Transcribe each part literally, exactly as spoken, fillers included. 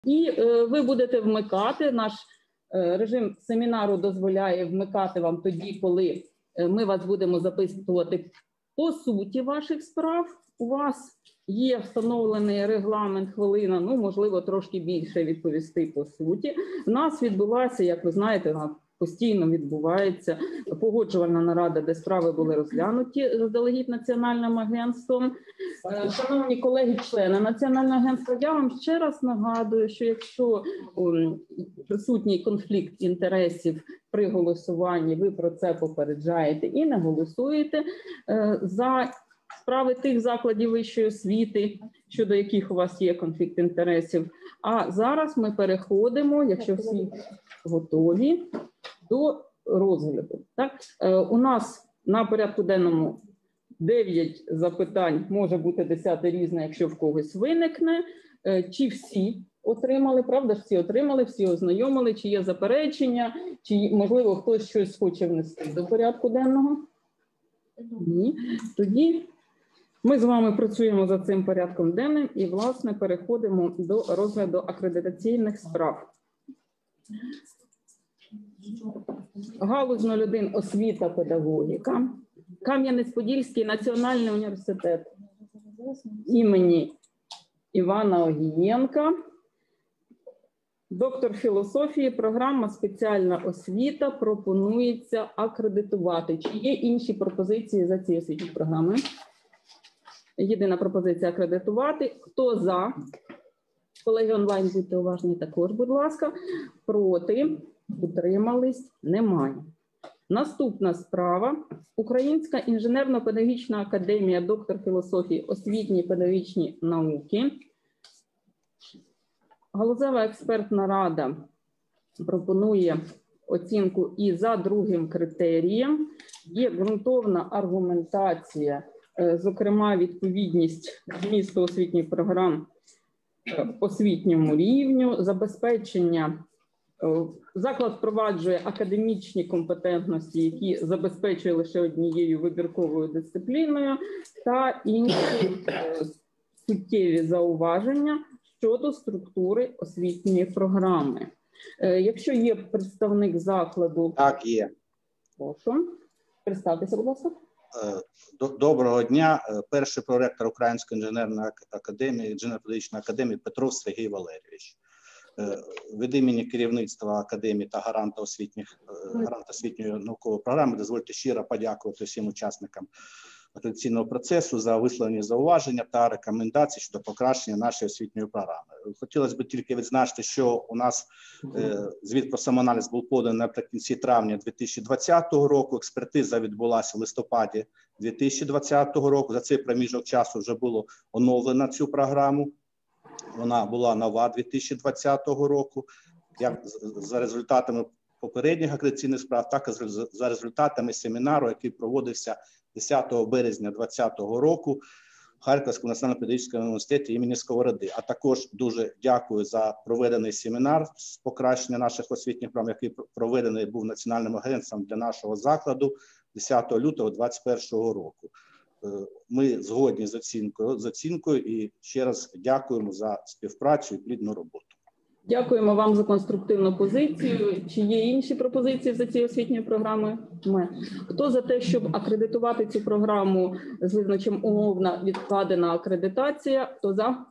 І е, ви будете вмикати, наш е, режим семінару дозволяє вмикати вам тоді, коли е, ми вас будемо записувати по суті ваших справ. У вас є встановлений регламент хвилина, ну, можливо, трошки більше відповісти по суті. У нас відбулася, як ви знаєте, постійно відбувається погоджувальна нарада, де справи були розглянуті заздалегідь Національним агентством. Шановні колеги-члени Національного агентства, я вам ще раз нагадую, що якщо присутній конфлікт інтересів при голосуванні, ви про це попереджаєте і не голосуєте за справи тих закладів вищої освіти, щодо яких у вас є конфлікт інтересів. А зараз ми переходимо, якщо всі готові, до розгляду. Так? У нас на порядку денному дев'ять запитань, може бути десяте різне, якщо в когось виникне. Чи всі отримали, правда ж всі отримали, всі ознайомили, чи є заперечення, чи, можливо, хтось щось хоче внести до порядку денного? Ні. Тоді ми з вами працюємо за цим порядком денним і, власне, переходимо до розгляду акредитаційних справ. Галузь нуль один освіта, педагогіка. Кам'янець-Подільський національний університет імені Івана Огієнка. Доктор філософії, програма спеціальна освіта пропонується акредитувати. Чи є інші пропозиції за цією освітньою програмою? Єдина пропозиція акредитувати. Хто за? Колеги онлайн, будьте уважні також, будь ласка. Проти? Утримались? Немає. Наступна справа. Українська інженерно-педагогічна академія, доктор філософії, освітні і педагогічні науки. Галузева експертна рада пропонує оцінку і за другим критерієм. Є ґрунтовна аргументація, зокрема відповідність змісту освітніх програм освітньому рівню, забезпечення. Заклад впроваджує академічні компетентності, які забезпечує лише однією вибірковою дисципліною, та інші суттєві зауваження щодо структури освітньої програми. Якщо є представник закладу... Так, є. Прошу. Представтеся, будь ласка. Доброго дня. Перший проректор Української інженерної академії, інженерно-педагогічної академії Петров Сергій Валерійович. Від імені керівництва академії та гаранта освітніх, гаранта освітньої наукової програми дозвольте щиро подякувати всім учасникам акредитаційного процесу за висловлені зауваження та рекомендації щодо покращення нашої освітньої програми. Хотілося б тільки відзначити, що у нас е, звіт про самоаналіз був поданий наприкінці травня дві тисячі двадцятого року, експертиза відбулася в листопаді дві тисячі двадцятого року. За цей проміжок часу вже було оновлено цю програму. Вона була нова дві тисячі двадцятого року, як за результатами попередніх акредитаційних справ, так і за результатами семінару, який проводився десятого березня дві тисячі двадцятого року в Харківському національному педагогічному університеті імені Сковороди. А також дуже дякую за проведений семінар з покращення наших освітніх програм, який проведений був Національним агентством для нашого закладу десятого лютого дві тисячі двадцять першого року. Ми згодні з оцінкою, з оцінкою і ще раз дякуємо за співпрацю і плідну роботу. Дякуємо вам за конструктивну позицію. Чи є інші пропозиції за цією освітньою програмою? Ми. Хто за те, щоб акредитувати цю програму з визначенням умовна відкладена акредитація? Хто за?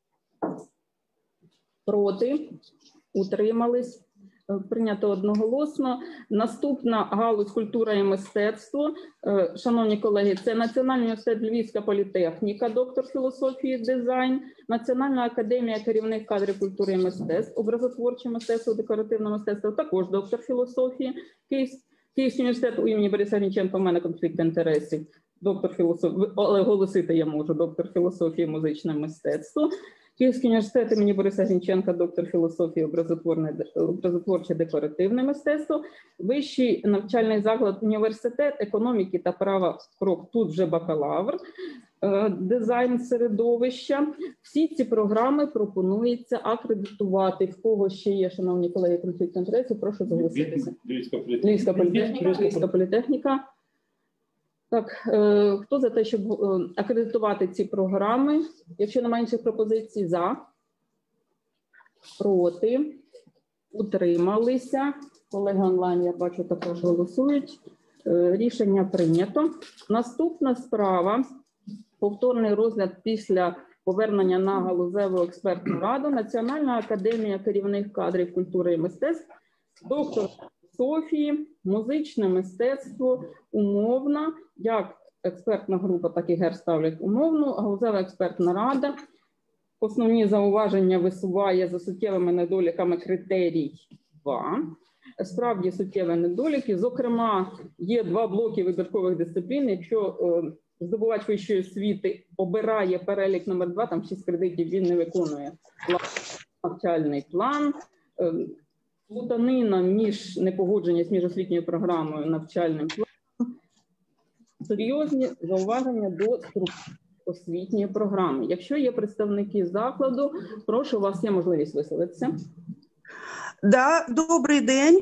Проти? Утримались? Прийнято одноголосно. Наступна галузь культура і мистецтво. Шановні колеги, це Національний університет Львівська політехніка, доктор філософії, дизайн, Національна академія керівних кадрів культури і мистецтв, образотворче мистецтво, декоративне мистецтво, також доктор філософії, Київський, Київський університет у імені Бориса Грінченка, у мене конфлікт інтересів, доктор філософії, але оголосити я можу, доктор філософії, музичне мистецтво. Київський університет імені Бориса Грінченка, доктор філософії, образотворче декоративне мистецтво, Вищий навчальний заклад університет економіки та права крок, тут вже бакалавр, дизайн середовища. Всі ці програми пропонується акредитувати. В кого ще є, шановні колеги, конфлікт інтересів, прошу зголоситися. Львівська політехніка. Львівська політехніка. Так, хто за те, щоб акредитувати ці програми? Якщо немає інших пропозицій, за. проти, утрималися. Колеги онлайн, я бачу, також голосують. Е, Рішення прийнято. Наступна справа – повторний розгляд після повернення на галузеву експертну раду. Національна академія керівних кадрів культури і мистецтв, доктор Софії, музичне мистецтво, умовна, як експертна група, так і ГЕР ставлять умовну, галузева експертна рада. Основні зауваження висуває за суттєвими недоліками критерій два. Справді суттєві недоліки. Зокрема, є два блоки вибіркових дисциплін. Якщо е, здобувач вищої освіти обирає перелік номер два, там шість кредитів, він не виконує навчальний план. Е, плутанина між непогодженість між освітньою програмою і навчальним планом. Серйозні зауваження до структури освітньої програми. Якщо є представники закладу, прошу, у вас є можливість висловитися. Да, добрий день.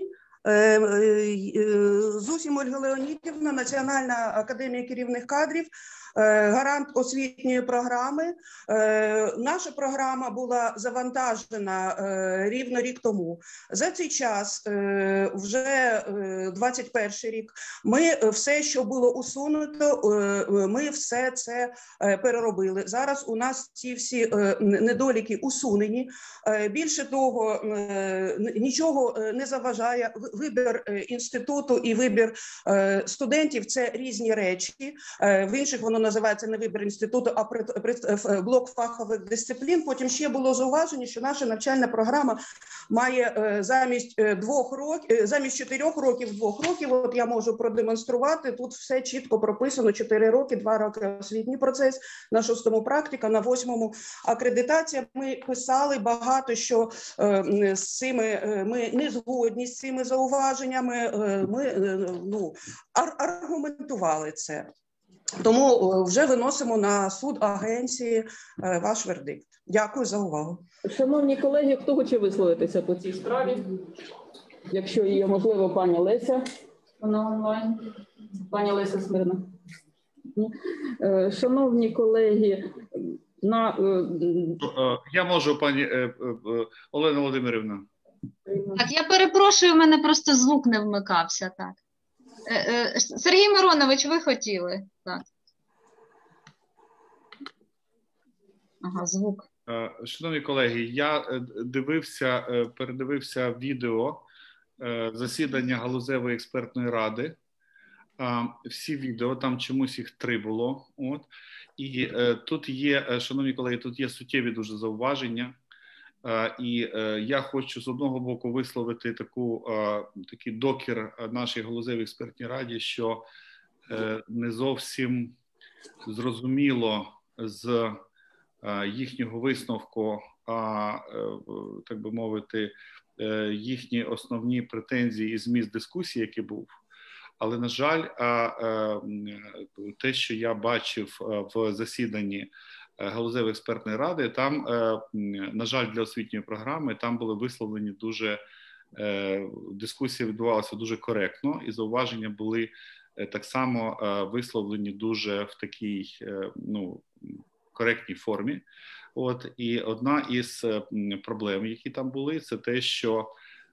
Зусім Ольга Леонідівна, Національна академія керівних кадрів, гарант освітньої програми. Наша програма була завантажена рівно рік тому. За цей час, вже двадцять перший рік, ми все, що було усунуто, ми все це переробили. Зараз у нас ці всі недоліки усунені. Більше того, нічого не заважає. Вибір інституту і вибір студентів – це різні речі. В інших воно називається не вибір інституту, а блок фахових дисциплін. Потім ще було зауваження, що наша навчальна програма має замість двох років, замість чотирьох років, двох років. От я можу продемонструвати. Тут все чітко прописано: чотири роки, два роки освітній процес, на шостому практика, на восьмому акредитація. Ми писали багато, що з цими ми не згодні з цими зауваженнями. Ми ну аргументували це. Тому вже виносимо на суд агенції ваш вердикт. Дякую за увагу. Шановні колеги, хто хоче висловитися по цій справі? Якщо є можливо, пані Леся, вона онлайн. Пані Леся Смирна. Шановні колеги, на... Я можу, пані Олена Володимирівна. Так, я перепрошую, в мене просто звук не вмикався, так. Сергій Миронович, ви хотіли? Так. Ага, звук. Шановні колеги, я дивився, передивився відео засідання галузевої експертної ради. Всі відео, там чомусь їх три було. От. І тут є, шановні колеги, тут є суттєві дуже зауваження. І я хочу з одного боку висловити таку, такий докір нашій галузевій експертній раді, що не зовсім зрозуміло з їхнього висновку, а, так би мовити, їхні основні претензії і зміст дискусії, який був. Але, на жаль, те, що я бачив в засіданні галузевої експертної ради, там, на жаль, для освітньої програми, там були висловлені дуже, дискусія відбувалася дуже коректно, і зауваження були так само висловлені дуже в такій, ну, коректній формі. От, і одна із проблем, які там були, це те, що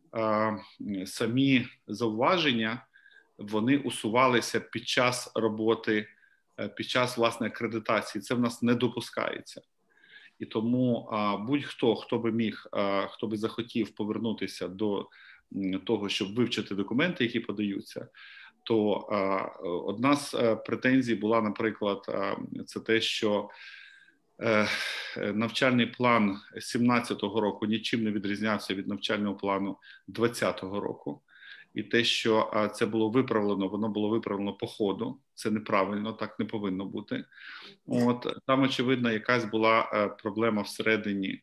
самі зауваження, вони усувалися під час роботи, під час, власне, акредитації. Це в нас не допускається. І тому будь-хто, хто би міг, хто би захотів повернутися до того, щоб вивчити документи, які подаються, то одна з претензій була, наприклад, це те, що навчальний план сімнадцятого року нічим не відрізнявся від навчального плану двадцятого року. І те, що це було виправлено, воно було виправлено по ходу. Це неправильно, так не повинно бути. От, там, очевидно, якась була проблема всередині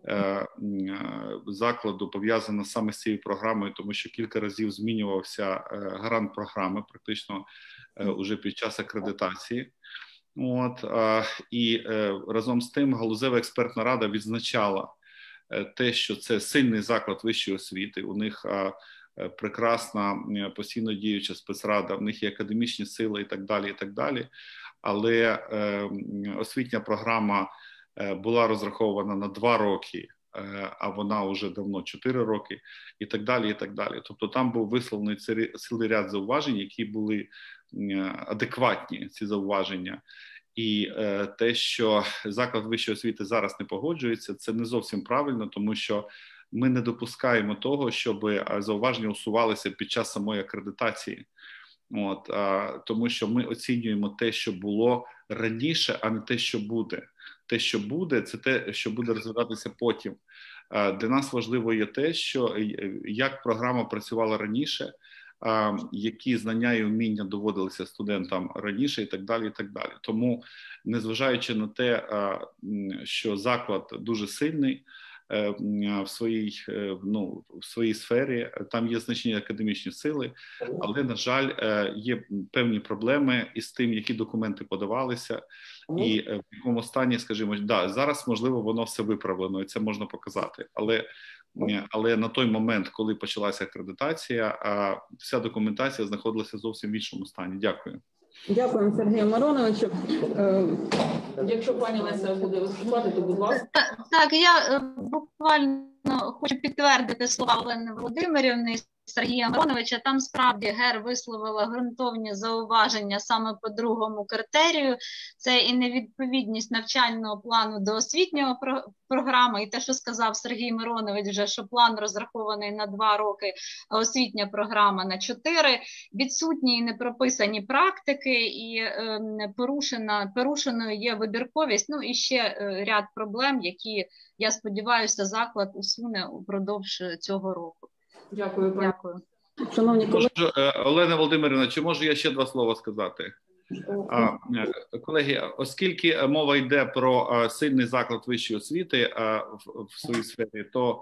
закладу, пов'язана саме з цією програмою, тому що кілька разів змінювався гарант програми, практично уже під час акредитації. От, і разом з тим галузева експертна рада відзначала те, що це сильний заклад вищої освіти, у них прекрасна постійно діюча спецрада, в них є академічні сили і так далі, і так далі. Але освітня програма була розрахована на два роки а вона вже давно чотири роки, і так далі, і так далі. Тобто там був висловлений цілий ряд зауважень, які були адекватні, ці зауваження. І е, те, що заклад вищої освіти зараз не погоджується, це не зовсім правильно, тому що ми не допускаємо того, щоб зауваження усувалися під час самої акредитації. От, а, тому що ми оцінюємо те, що було раніше, а не те, що буде. Те, що буде, це те, що буде розвиватися потім. А, для нас важливо є те, що як програма працювала раніше, а, які знання і вміння доводилися студентам раніше і так далі, і так далі. Тому, незважаючи на те, а, що заклад дуже сильний, в своїй, ну, в своїй сфері, там є значні академічні сили, але, на жаль, є певні проблеми із тим, які документи подавалися, і в якому стані, скажімо, да, зараз, можливо, воно все виправлено, і це можна показати, але, але на той момент, коли почалася акредитація, вся документація знаходилася зовсім в іншому стані. Дякую. Дякуємо, Сергію Мироновичу. Е, якщо пані Леся буде виступати, то будь ласка. Так, я буквально хочу підтвердити слова Олени Володимирівни і Сергія Мироновича. Там справді ГЕР висловила ґрунтовні зауваження саме по другому критерію. Це і невідповідність навчального плану до освітньої про програми, і те, що сказав Сергій Миронович вже, що план розрахований на два роки, а освітня програма на чотири. Відсутні і не прописані практики, і е, порушена, порушеною є вибірковість, ну і ще е, ряд проблем, які, я сподіваюся, заклад усуне упродовж цього року. Дякую, пані. Дякую. Шановні колеги. Можу, Олена Володимирівна, чи можу я ще два слова сказати? А, колеги, оскільки мова йде про сильний заклад вищої освіти в своїй сфері, то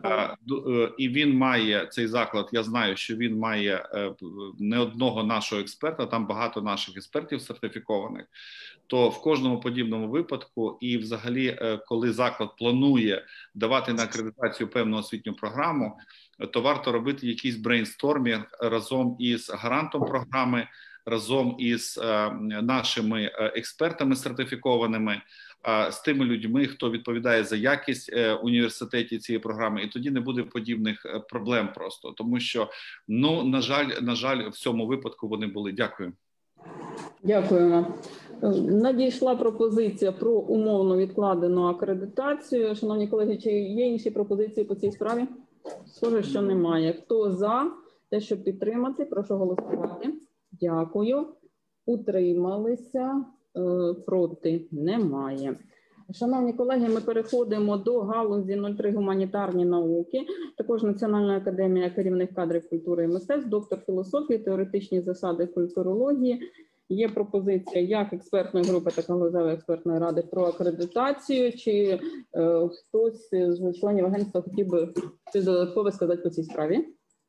і він має, цей заклад, я знаю, що він має не одного нашого експерта, там багато наших експертів сертифікованих, то в кожному подібному випадку і взагалі, коли заклад планує давати на акредитацію певну освітню програму, то варто робити якийсь брейнстормінг разом із гарантом програми, разом із е, нашими експертами сертифікованими, е, з тими людьми, хто відповідає за якість е, університетів цієї програми, і тоді не буде подібних проблем просто, тому що, ну, на жаль, на жаль, в цьому випадку вони були. Дякую. Дякуємо. Надійшла пропозиція про умовно відкладену акредитацію. Шановні колеги, чи є інші пропозиції по цій справі? Схоже, що немає. Хто за те, щоб підтримати, прошу голосувати. Дякую. Утрималися, проти немає. Шановні колеги, ми переходимо до галузі нуль три гуманітарні науки. Також Національна академія керівних кадрів культури і мистецтв, доктор філософії, теоретичні засади культурології. Є пропозиція як експертної групи, так і галузевої експертної ради про акредитацію. Чи е, хтось з членів агентства хотів би щось додаткове сказати по цій справі?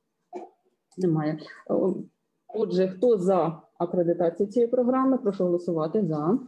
Немає. Отже, хто за акредитацію цієї програми, прошу голосувати. За.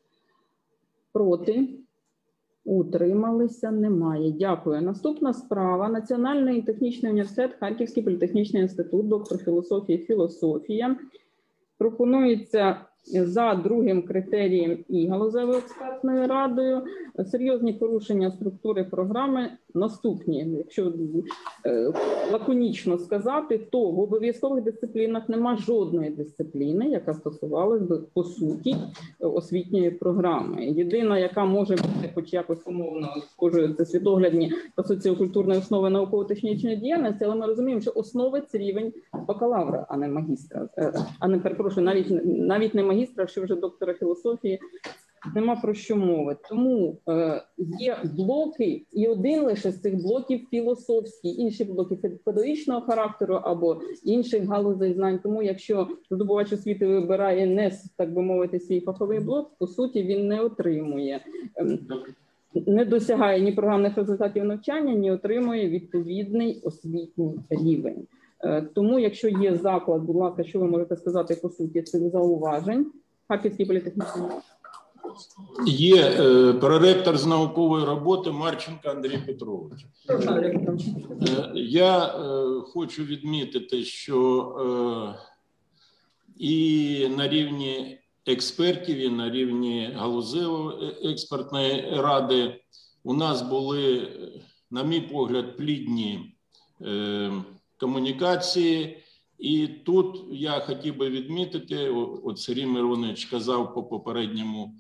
Проти. Утрималися. Немає. Дякую. Наступна справа. Національний технічний університет, Харківський політехнічний інститут, доктор філософії, філософія. Пропонується за другим критерієм і галузевою експертною радою серйозні порушення структури програми наступні. Якщо е, лаконічно сказати, то в обов'язкових дисциплінах нема жодної дисципліни, яка стосувалась би по суті освітньої програми. Єдина, яка може бути хоч якось умовно схожою, це світоглядні та соціокультурні основи науково-технічної діяльності, але ми розуміємо, що основи – це рівень бакалавра, а не магістра. А не, перепрошую, навіть, навіть не магістра, що вже доктора філософії, нема про що мови. Тому е, є блоки, і один лише з цих блоків філософський, інші блоки педагогічного характеру або інших галузей знань. Тому якщо здобувач освіти вибирає не, так би мовити, свій фаховий блок, по суті він не отримує, е, не досягає ні програмних результатів навчання, ні отримує відповідний освітній рівень. Е, тому якщо є заклад, будь ласка, що ви можете сказати по суті цих зауважень? Харківський політехнічний. Є е, проректор з наукової роботи Марченко Андрій Петрович. Е, я е, хочу відмітити, що е, і на рівні експертів, і на рівні галузевої експертної ради у нас були на мій погляд, плідні комунікації. І тут я хотів би відмітити, от Сергій Миронович казав по попередньому,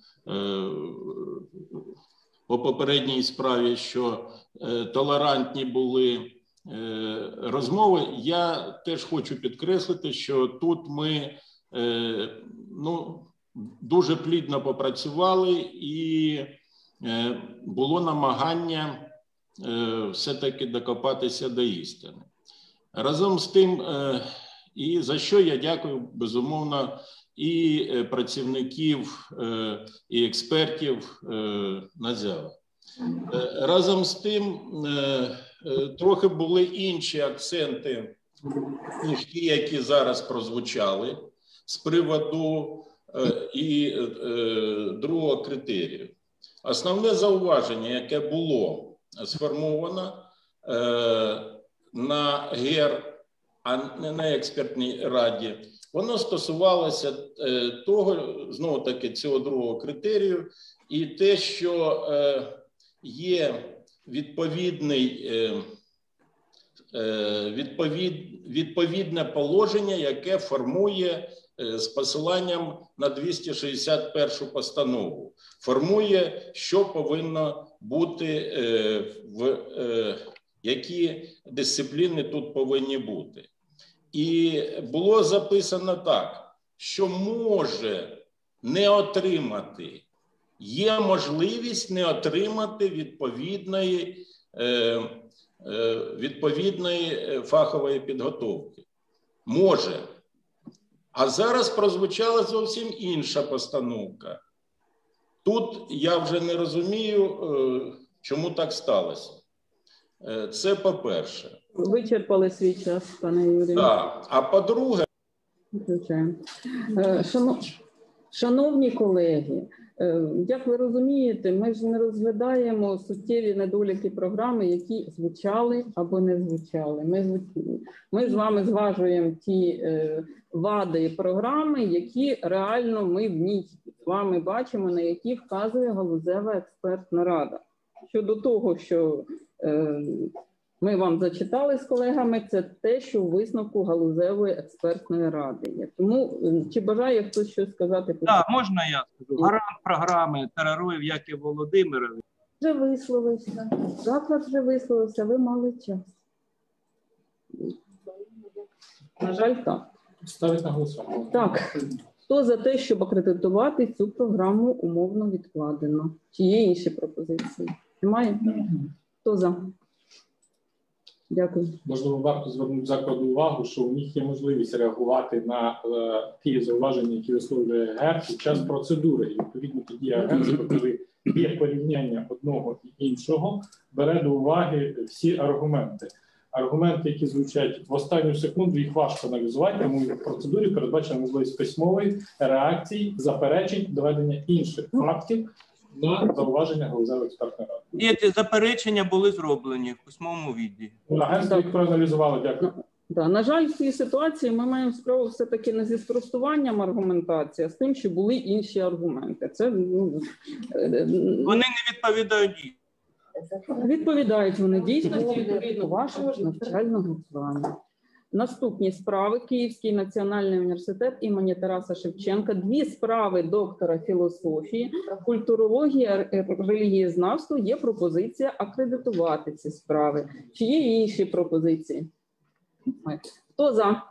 по попередній справі, що толерантні були розмови. Я теж хочу підкреслити, що тут ми ну, дуже плідно попрацювали і було намагання все-таки докопатися до істини. Разом з тим, і за що я дякую, безумовно, і працівників, і експертів НАЗЯВО. Разом з тим, трохи були інші акценти, ніж ті, які зараз прозвучали, з приводу і другого критерію. Основне зауваження, яке було сформовано на ГЕР, а не на експертній раді, воно стосувалося того, знову таки, цього другого критерію, і те, що є відповідний, відповід, відповідне положення, яке формує з посиланням на двісті шістдесят першу постанову, формує, що повинно бути, в які дисципліни тут повинні бути. І було записано так, що може не отримати, є можливість не отримати відповідної, відповідної фахової підготовки. Може. А зараз прозвучала зовсім інша постановка. Тут я вже не розумію, чому так сталося. Це по-перше. Вичерпали свій час, пане Юрію. Так. А по-друге... Шановні колеги, як ви розумієте, ми ж не розглядаємо суттєві недоліки програми, які звучали або не звучали. Ми, ми з вами зважуємо ті вади програми, які реально ми в ній з вами бачимо, на які вказує галузева експертна рада. Щодо того, що ми вам зачитали з колегами, це те, що у висновку галузевої експертної ради є. Тому чи бажає хтось щось сказати? Так, можна я скажу? Гарант програми Тараруєв Яків Володимирович. Вже висловився. Заклад вже висловився, ви мали час. На жаль, так. Ставить на голосування. Так. Хто за те, щоб акредитувати цю програму умовно відкладено? Чи є інші пропозиції? Немає? Хто за? Дякую. Можливо, варто звернути закладу увагу, що у них є можливість реагувати на е, ті зауваження, які висловлює ГЕР під час процедури. І, відповідно, тоді агентство, коли є порівняння одного і іншого, бере до уваги всі аргументи. Аргументи, які звучать в останню секунду, їх важко аналізувати, тому в процедурі передбачена можливість письмової реакції, заперечень, доведення інших фактів на зауваження галузевої експертної ради. І ці заперечення були зроблені в письмовому віді. Агентство їх проаналізувало, дякую. Да, на жаль, в цій ситуації ми маємо справу все-таки не зі спростуванням аргументації, а з тим, що були інші аргументи. Це, ну, вони не відповідають дійсно. Відповідають вони дійсності відповідно вашого ж навчального плану. Наступні справи: Київський національний університет імені Тараса Шевченка, дві справи доктора філософії, культурологія, релігієзнавство. Є пропозиція акредитувати ці справи. Чи є інші пропозиції? Хто за?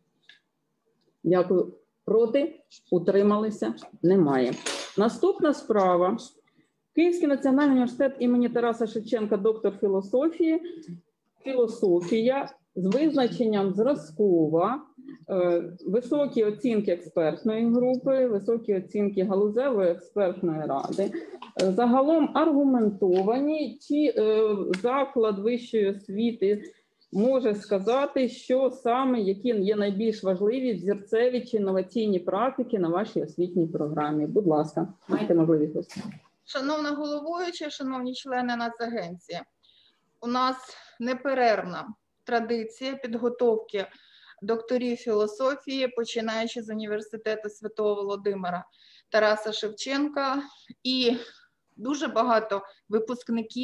Дякую. Проти? Утрималися? Немає. Наступна справа: Київський національний університет імені Тараса Шевченка, доктор філософії, філософія з визначенням зразкова, високі оцінки експертної групи, високі оцінки галузевої експертної ради. Загалом аргументовані, чи заклад вищої освіти може сказати, що саме, які є найбільш важливі взірцеві чи інноваційні практики на вашій освітній програмі. Будь ласка, маєте можливість. Шановна головуюча, шановні члени Нацагенції, у нас неперервна традиція підготовки докторів філософії, починаючи з університету Святого Володимира Тараса Шевченка, і дуже багато випускників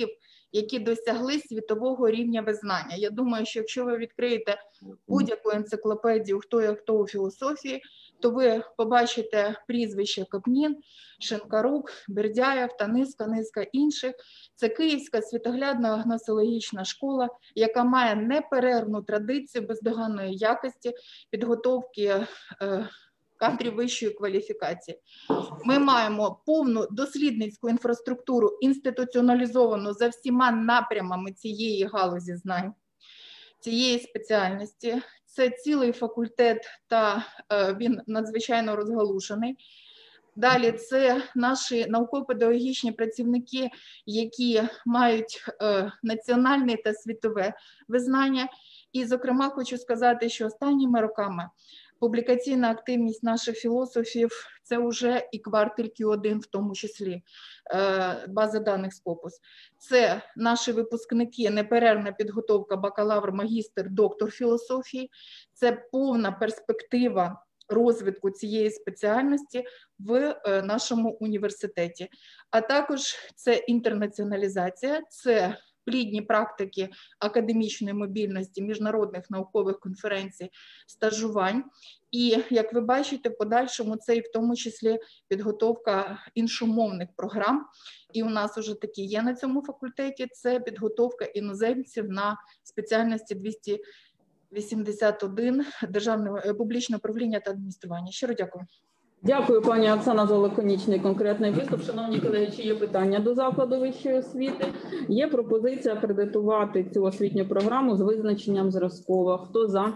які досягли світового рівня визнання. Я думаю, що якщо ви відкриєте будь-яку енциклопедію «Хто є хто у філософії», то ви побачите прізвище Капнін, Шинкарук, Бердяєв та низка-низка інших. Це Київська світоглядна гносеологічна школа, яка має неперервну традицію бездоганної якості підготовки е, кадрів вищої кваліфікації. Ми маємо повну дослідницьку інфраструктуру, інституціоналізовану за всіма напрямами цієї галузі знань, цієї спеціальності. Це цілий факультет, та е, він надзвичайно розгалушений. Далі це наші науково-педагогічні працівники, які мають е, національне та світове визнання. І, зокрема, хочу сказати, що останніми роками публікаційна активність наших філософів – це вже і кварталь кю один, в тому числі е, база даних Scopus. Це наші випускники, неперервна підготовка бакалавр, магістр, доктор філософії. Це повна перспектива розвитку цієї спеціальності в е, нашому університеті. А також це інтернаціоналізація, це плідні практики академічної мобільності, міжнародних наукових конференцій, стажувань. І, як ви бачите, в подальшому це і в тому числі підготовка іншомовних програм. І у нас вже такі є на цьому факультеті, це підготовка іноземців на спеціальності двісті вісімдесят один державне публічне управління та адміністрування. Щиро дякую. Дякую, пані Оксана, за лаконічний конкретний виступ. Шановні колеги, чи є питання до закладу вищої освіти? Є пропозиція акредитувати цю освітню програму з визначенням зразкова. Хто за?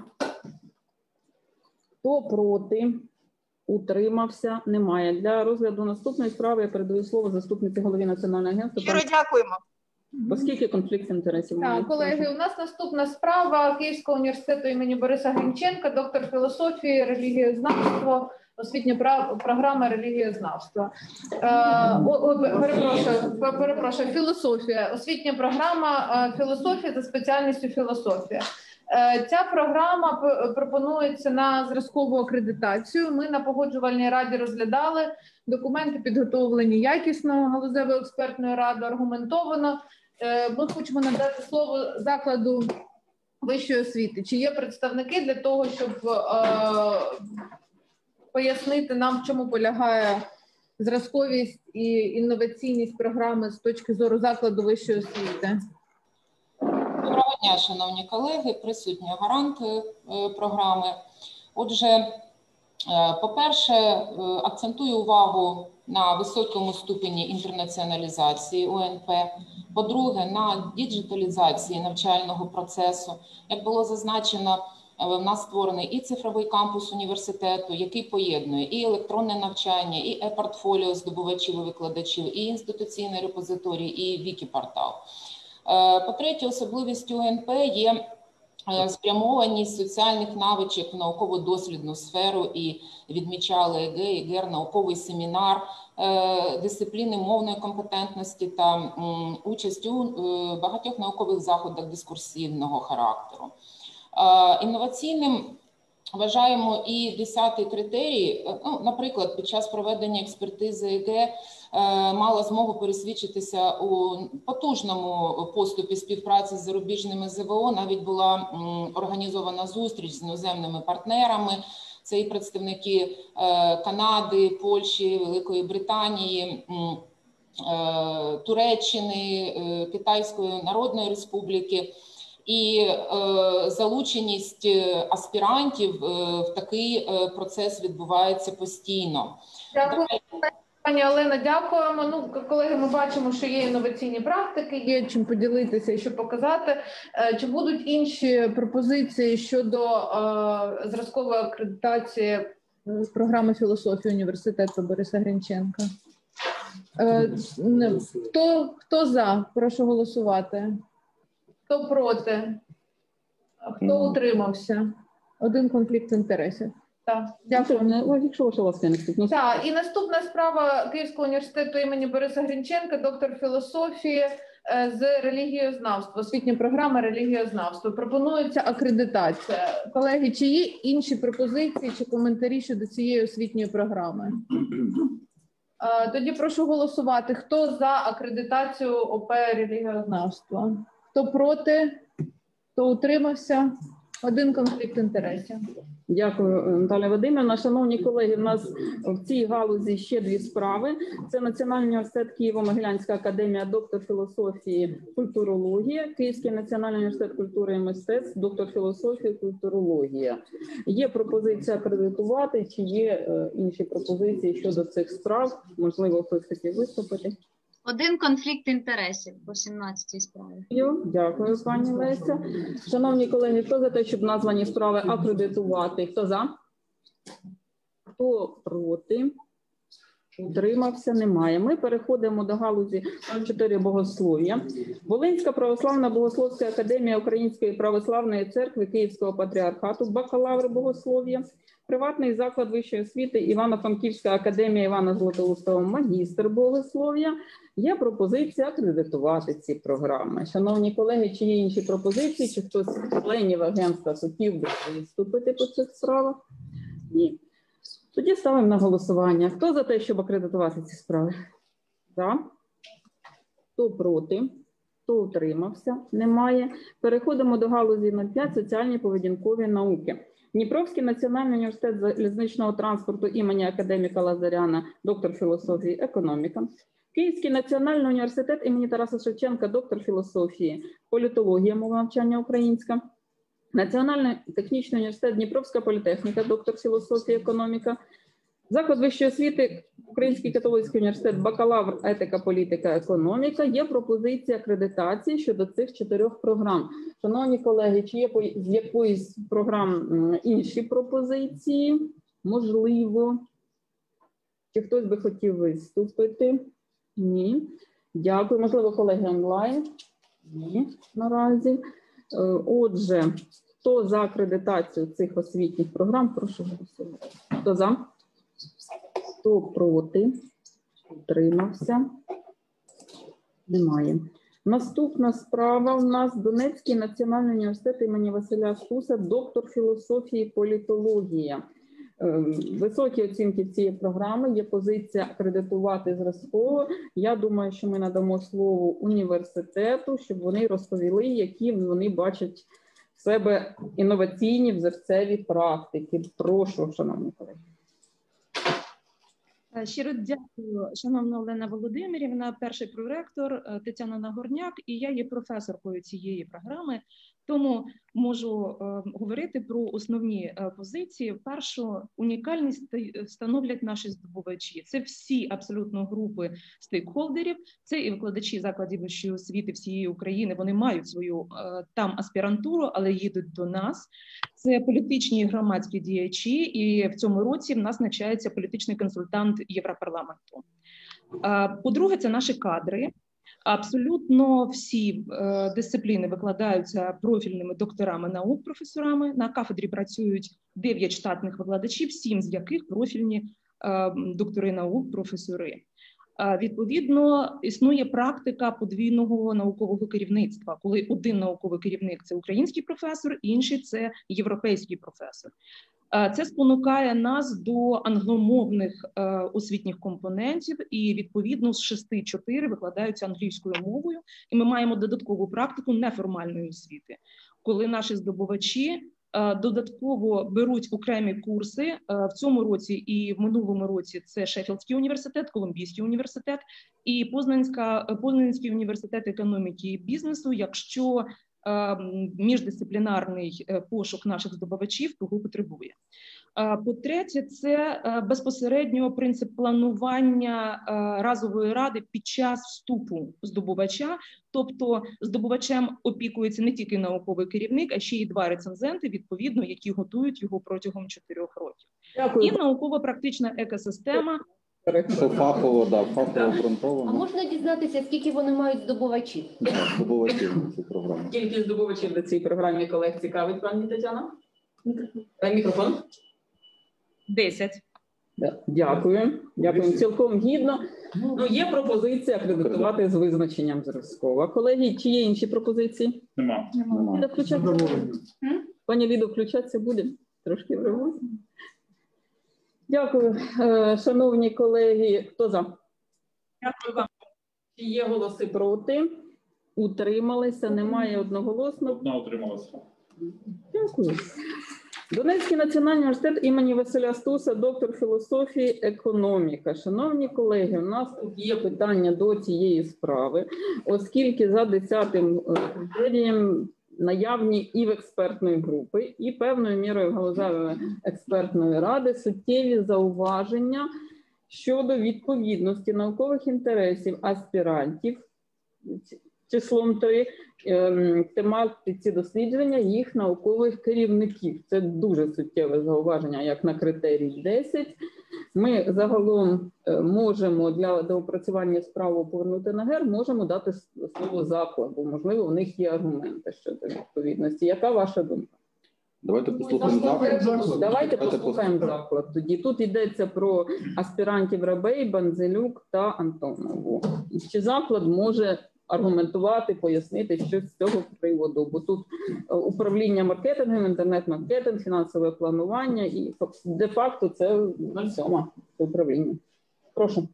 Хто проти? Утримався? Немає. Для розгляду наступної справи я передаю слово заступниці голови Національного агентства. Щиро дякуємо. Оскільки конфлікт інтересів? Так, колеги, у нас наступна справа Київського університету імені Бориса Грінченка, доктор філософії, релігієзнавство, освітня програма релігієзнавства. Е, о, о, перепрошую, перепрошую, філософія, освітня програма філософія за спеціальністю філософія. Е, ця програма пропонується на зразкову акредитацію. Ми на погоджувальній раді розглядали документи, підготовлені якісно галузевою експертною радою, аргументовано. Е, ми хочемо надати слово закладу вищої освіти. Чи є представники для того, щоб е, пояснити нам, в чому полягає зразковість і інноваційність програми з точки зору закладу вищої освіти? Доброго дня, шановні колеги, присутні гаранти програми. Отже, по-перше, акцентую увагу на високому ступені інтернаціоналізації О Ен Пе. По-друге, на діджиталізації навчального процесу. Як було зазначено, в нас створений і цифровий кампус університету, який поєднує і електронне навчання, і е-портфоліо здобувачів і викладачів, і інституційний репозиторій, і вікі-портал. По-третє, особливістю О Ен Пе є спрямованість соціальних навичок в науково-дослідну сферу, і відмічали Е Ге і ГЕР, науковий семінар, дисципліни мовної компетентності та участь у багатьох наукових заходах дискурсивного характеру. Інноваційним вважаємо і десятий критерій. Ну, наприклад, під час проведення експертизи Е Ге мала змогу пересвідчитися у потужному поступі співпраці з зарубіжними Зе Ве О. Навіть була організована зустріч з іноземними партнерами. Це і представники Канади, Польщі, Великої Британії, Туреччини, Китайської Народної Республіки. І е, залученість аспірантів е, в такий е, процес відбувається постійно. Дякую, пані Олена, дякуємо. Ну, колеги, ми бачимо, що є інноваційні практики, є чим поділитися і що показати. Е, чи будуть інші пропозиції щодо е, зразкової акредитації з програми філософії університету Бориса Грінченка? Е, хто, хто за? Прошу голосувати. Хто проти? Хто утримався? Один конфлікт інтересів. Так, дякую. Якщо ваша ласка, наступна. Так, і наступна справа Київського університету імені Бориса Грінченка, доктор філософії з релігієзнавства, освітня програма релігієзнавства. Пропонується акредитація. Колеги, чи є інші пропозиції чи коментарі щодо цієї освітньої програми? Е, Тоді прошу голосувати. Хто за акредитацію ОП релігіознавства? Хто проти? Хто утримався? Один конфлікт інтересів. Дякую, Наталія Вадимівна. Шановні колеги, у нас в цій галузі ще дві справи. Це Національний університет Києво-Могилянська академія, доктор філософії, культурологія, Київський національний університет культури і мистецтв, доктор філософії, культурологія. Є пропозиція акредитувати, чи є е, інші пропозиції щодо цих справ? Можливо, хтось хотів виступити? Один конфлікт інтересів по сімнадцятій справі. Дякую, пані Леся. Шановні колеги, хто за те, щоб названі справи акредитувати? Хто за? Хто проти? Утримався? Немає. Ми переходимо до галузі чотири богослов'я. Волинська православна богословська академія Української православної церкви Київського патріархату, бакалавр богослов'я. Приватний заклад вищої освіти Івано-Франківська академія Івана Златоустого, магістр богослов'я. Є пропозиція акредитувати ці програми. Шановні колеги, чи є інші пропозиції, чи хтось з членів агентства хотів би виступити по цих справах? Ні. Тоді ставимо на голосування. Хто за те, щоб акредитувати ці справи? За. Хто проти? Хто утримався? Немає. Переходимо до галузі нуль п'ять соціальні поведінкові науки. Дніпровський національний університет залізничного транспорту імені академіка Лазаряна, доктор філософії, економіка. Київський національний університет імені Тараса Шевченка, доктор філософії, політологія, мова навчання українська. Національний технічний університет Дніпровська політехніка, доктор філософії, економіка. Заклад вищої освіти Український католицький університет, бакалавр, етика, політика, економіка. Є пропозиція акредитації щодо цих чотирьох програм. Шановні колеги, чи є з якоїсь програм інші пропозиції? Можливо. Чи хтось би хотів виступити? Ні. Дякую. Можливо, колеги онлайн? Ні, наразі. Отже, хто за акредитацію цих освітніх програм? Прошу голосувати. Хто за? Хто проти? Утримався? Немає. Наступна справа у нас Донецький національний університет імені Василя Стуса, доктор філософії, політологія. Високі оцінки цієї програми, є позиція акредитувати зразково. Я думаю, що ми надамо слово університету, щоб вони розповіли, які вони бачать в себе інноваційні взірцеві практики. Прошу, шановні колеги. Щиро дякую, шановна Олена Володимирівна, перший проректор Тетяна Нагорняк, і я є професоркою цієї програми, тому можу е, говорити про основні е, позиції. Першу, унікальність становлять наші здобувачі. Це всі абсолютно групи стейкхолдерів, це і викладачі закладів вищої освіти всієї України, вони мають свою е, там аспірантуру, але їдуть до нас. Це політичні і громадські діячі, і в цьому році в нас навчається політичний консультант Європарламенту. По-друге, це наші кадри. Абсолютно всі е, дисципліни викладаються профільними докторами наук, професорами. На кафедрі працюють дев'ять штатних викладачів, сім з яких профільні е, доктори наук, професори. Е, відповідно, існує практика подвійного наукового керівництва, коли один науковий керівник – це український професор, інший – це європейський професор. Це спонукає нас до англомовних е, освітніх компонентів, і відповідно з шести чотири викладаються англійською мовою, і ми маємо додаткову практику неформальної освіти, коли наші здобувачі е, додатково беруть окремі курси. Е, в цьому році і в минулому році це Шеффілдський університет, Колумбійський університет і Познанська, Познанський університет економіки і бізнесу, якщо міждисциплінарний пошук наших здобувачів того потребує. По-третє, це безпосередньо принцип планування разової ради під час вступу здобувача, тобто здобувачем опікується не тільки науковий керівник, а ще й два рецензенти, відповідно, які готують його протягом чотирьох років. Дякую. І науково-практична екосистема. Це фахово, да, фахово обґрунтовано. А можна дізнатися, скільки вони мають здобувачів? Здобувачів на цій програмі. Скільки здобувачів до цієї програми, колег, цікавить, пані Тетяна? Мікрофон. Мікрофон. Десять. Дякую. Дякую. Цілком гідно. Ну, є пропозиція акредитувати з визначенням зразково. Колеги, чи є інші пропозиції? Нема. Ліда, включатися? Пані Лідо, включатися буде? Трошки вривозимо. Дякую, Е, шановні колеги. Хто за? Дякую вам. Чи є голоси проти? Утрималися? Немає одноголосно. Одна утрималася. Дякую. Донецький національний університет імені Василя Стуса, доктор філософії, економіка. Шановні колеги, у нас тут є питання до цієї справи, оскільки за десятим критерієм наявні і в експертної групи, і певною мірою галузевої експертної ради суттєві зауваження щодо відповідності наукових інтересів аспірантів числом три тематиці дослідження їх наукових керівників. Це дуже суттєве зауваження, як на критерій десять. Ми загалом можемо для доопрацювання справи повернути на ГЕР, можемо дати слово закладу. Можливо, у них є аргументи щодо відповідності. Яка ваша думка? Давайте послухаємо заклад. Давайте послухаємо заклад. Тоді тут йдеться про аспірантів Рабей, Банзелюк та Антонову. Чи заклад може аргументувати, пояснити щось з цього приводу, бо тут управління маркетингом, інтернет-маркетинг, фінансове планування і де-факто це сьома управління. Прошу.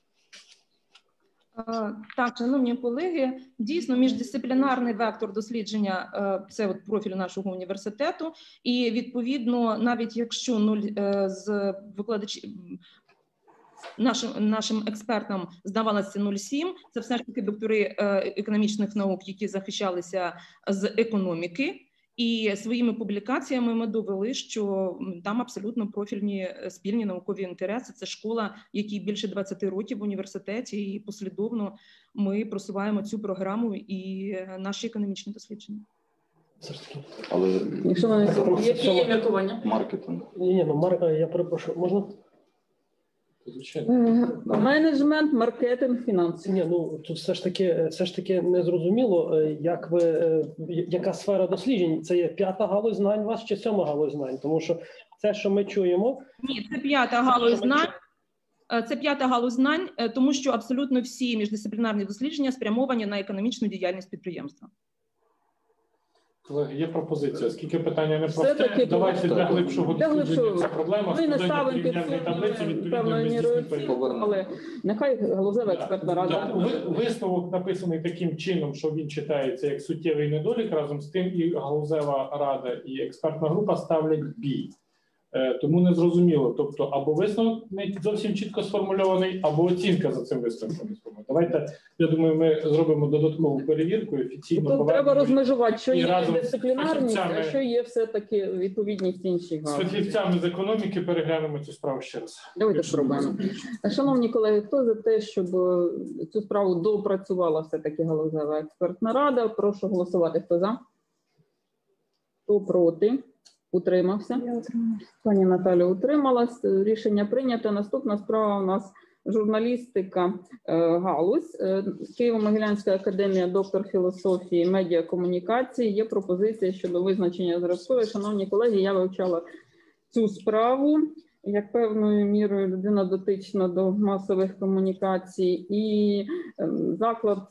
Так, шановні колеги, дійсно міждисциплінарний вектор дослідження – це от профіль нашого університету, і відповідно, навіть якщо нуль з викладачів, Нашим нашим експертам здавалося нуль цілих сім. Це все ж таки доктори економічних наук, які захищалися з економіки, і своїми публікаціями ми довели, що там абсолютно профільні спільні наукові інтереси. Це школа, якій більше двадцяти років в університеті, і послідовно ми просуваємо цю програму і наші економічні дослідження. Але якщо вони які є міркування? Маркетинг. Ні, ні, ну Марк, я перепрошую, можна? Менеджмент, маркетинг, фінанси. Ні, ну тут все ж таки, все ж таки не зрозуміло, як ви, яка сфера досліджень. Це є п'ята галузь знань у вас чи сьома галузь знань? Тому що це, що ми чуємо. Ні, це п'ята галузь знань. Це п'ята галузь знань, тому що абсолютно всі міждисциплінарні дослідження спрямовані на економічну діяльність підприємства. Колеги, є пропозиція. Скільки питання не просте, давайте для глибшого дослідження ця проблема. Ми не ставимо під таблиці, відповідно, відповідно, але нехай галузева експертна рада. Висновок написаний таким чином, що він читається як суттєвий недолік, разом з тим і галузева рада, і експертна група ставлять бій. Тому не зрозуміло, тобто або висновок не зовсім чітко сформульований, або оцінка за цим висновком не сформульована. Давайте, я думаю, ми зробимо додаткову перевірку, офіційно. Тут треба розмежувати, що є дисциплінарність, а що є все-таки відповідність інших галузей. З фахівцями з економіки переглянемо цю справу ще раз. Давайте спробуємо. Шановні колеги, хто за те, щоб цю справу доопрацювала все-таки галузева експертна рада? Прошу голосувати. Хто за? Хто проти? Утримався. Я утрималася. Пані Наталя утрималась. Рішення прийнято. Наступна справа у нас журналістика галузь. Києво-Могилянська академія, доктор філософії, медіакомунікації. Є пропозиція щодо визначення зразкової. Шановні колеги, я вивчала цю справу як певною мірою людина дотична до масових комунікацій, і заклад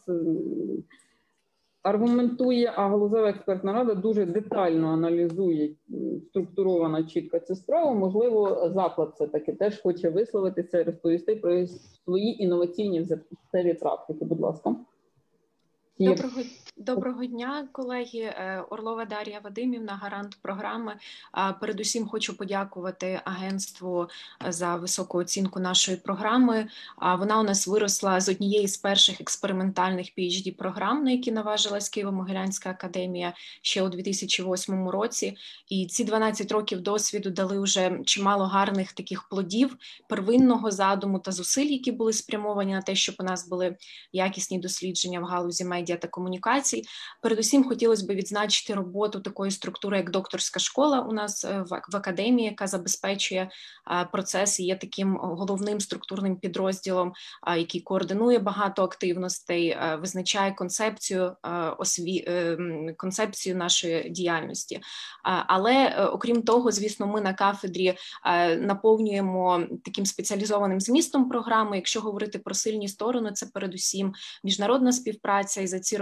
аргументує, а галузева експертна рада дуже детально аналізує, структурована чітко цю справу. Можливо, заклад все-таки теж хоче висловитися і розповісти про свої інноваційні взірцеві практики. Будь ласка. Доброго, доброго дня, колеги. Орлова Дар'я Вадимівна, гарант програми. Передусім хочу подякувати агентству за високу оцінку нашої програми. Вона у нас виросла з однієї з перших експериментальних пі ейч ді програм, на які наважилась Києво-Могилянська академія ще у дві тисячі восьмому році. І ці дванадцять років досвіду дали вже чимало гарних таких плодів, первинного задуму та зусиль, які були спрямовані на те, щоб у нас були якісні дослідження в галузі медіа та комунікацій. Передусім хотілося б відзначити роботу такої структури, як докторська школа у нас в академії, яка забезпечує процес і є таким головним структурним підрозділом, який координує багато активностей, визначає концепцію, осві... концепцію нашої діяльності. Але, окрім того, звісно, ми на кафедрі наповнюємо таким спеціалізованим змістом програми. Якщо говорити про сильні сторони, це передусім міжнародна співпраця, і за ці роки у нас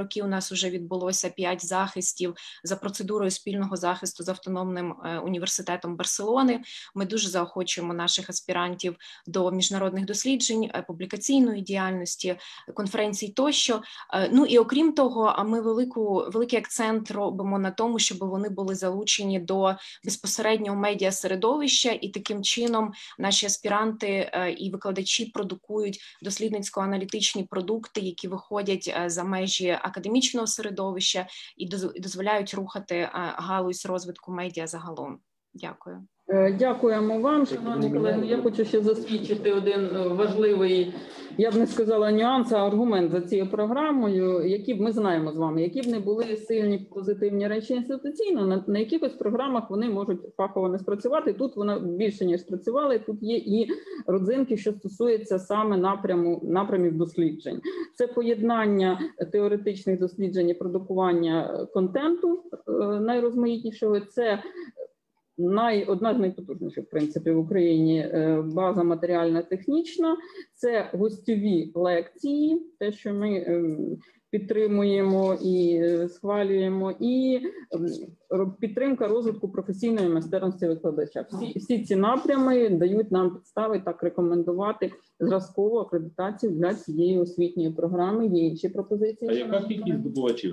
нас вже відбулося п'ять захистів за процедурою спільного захисту з автономним університетом Барселони. Ми дуже заохочуємо наших аспірантів до міжнародних досліджень, публікаційної діяльності, конференцій тощо. Ну і окрім того, ми велику, великий акцент робимо на тому, щоб вони були залучені до безпосереднього медіасередовища, і таким чином наші аспіранти і викладачі продукують дослідницько-аналітичні продукти, які виходять за межі академічного середовища і дозволяють рухати галузь розвитку медіа загалом. Дякую. Дякуємо вам, шановні колеги. Я хочу ще засвідчити один важливий, я б не сказала нюанс, а аргумент за цією програмою, які б ми знаємо з вами, які б не були сильні позитивні речі інституційно, на, на якихось програмах вони можуть фахово не спрацювати. Тут вона більше, ніж спрацювали, тут є і родзинки, що стосуються саме напряму, напрямів досліджень. Це поєднання теоретичних досліджень і продукування контенту найрозмаїтнішого, це Най, одна з найпотужніших, в принципі, в Україні база матеріально-технічна, це гостьові лекції, те, що ми підтримуємо і схвалюємо, і підтримка розвитку професійної майстерності викладача. Всі, всі ці напрями дають нам підстави так рекомендувати зразкову акредитацію для цієї освітньої програми. Є інші пропозиції. А яка кількість здобувачів?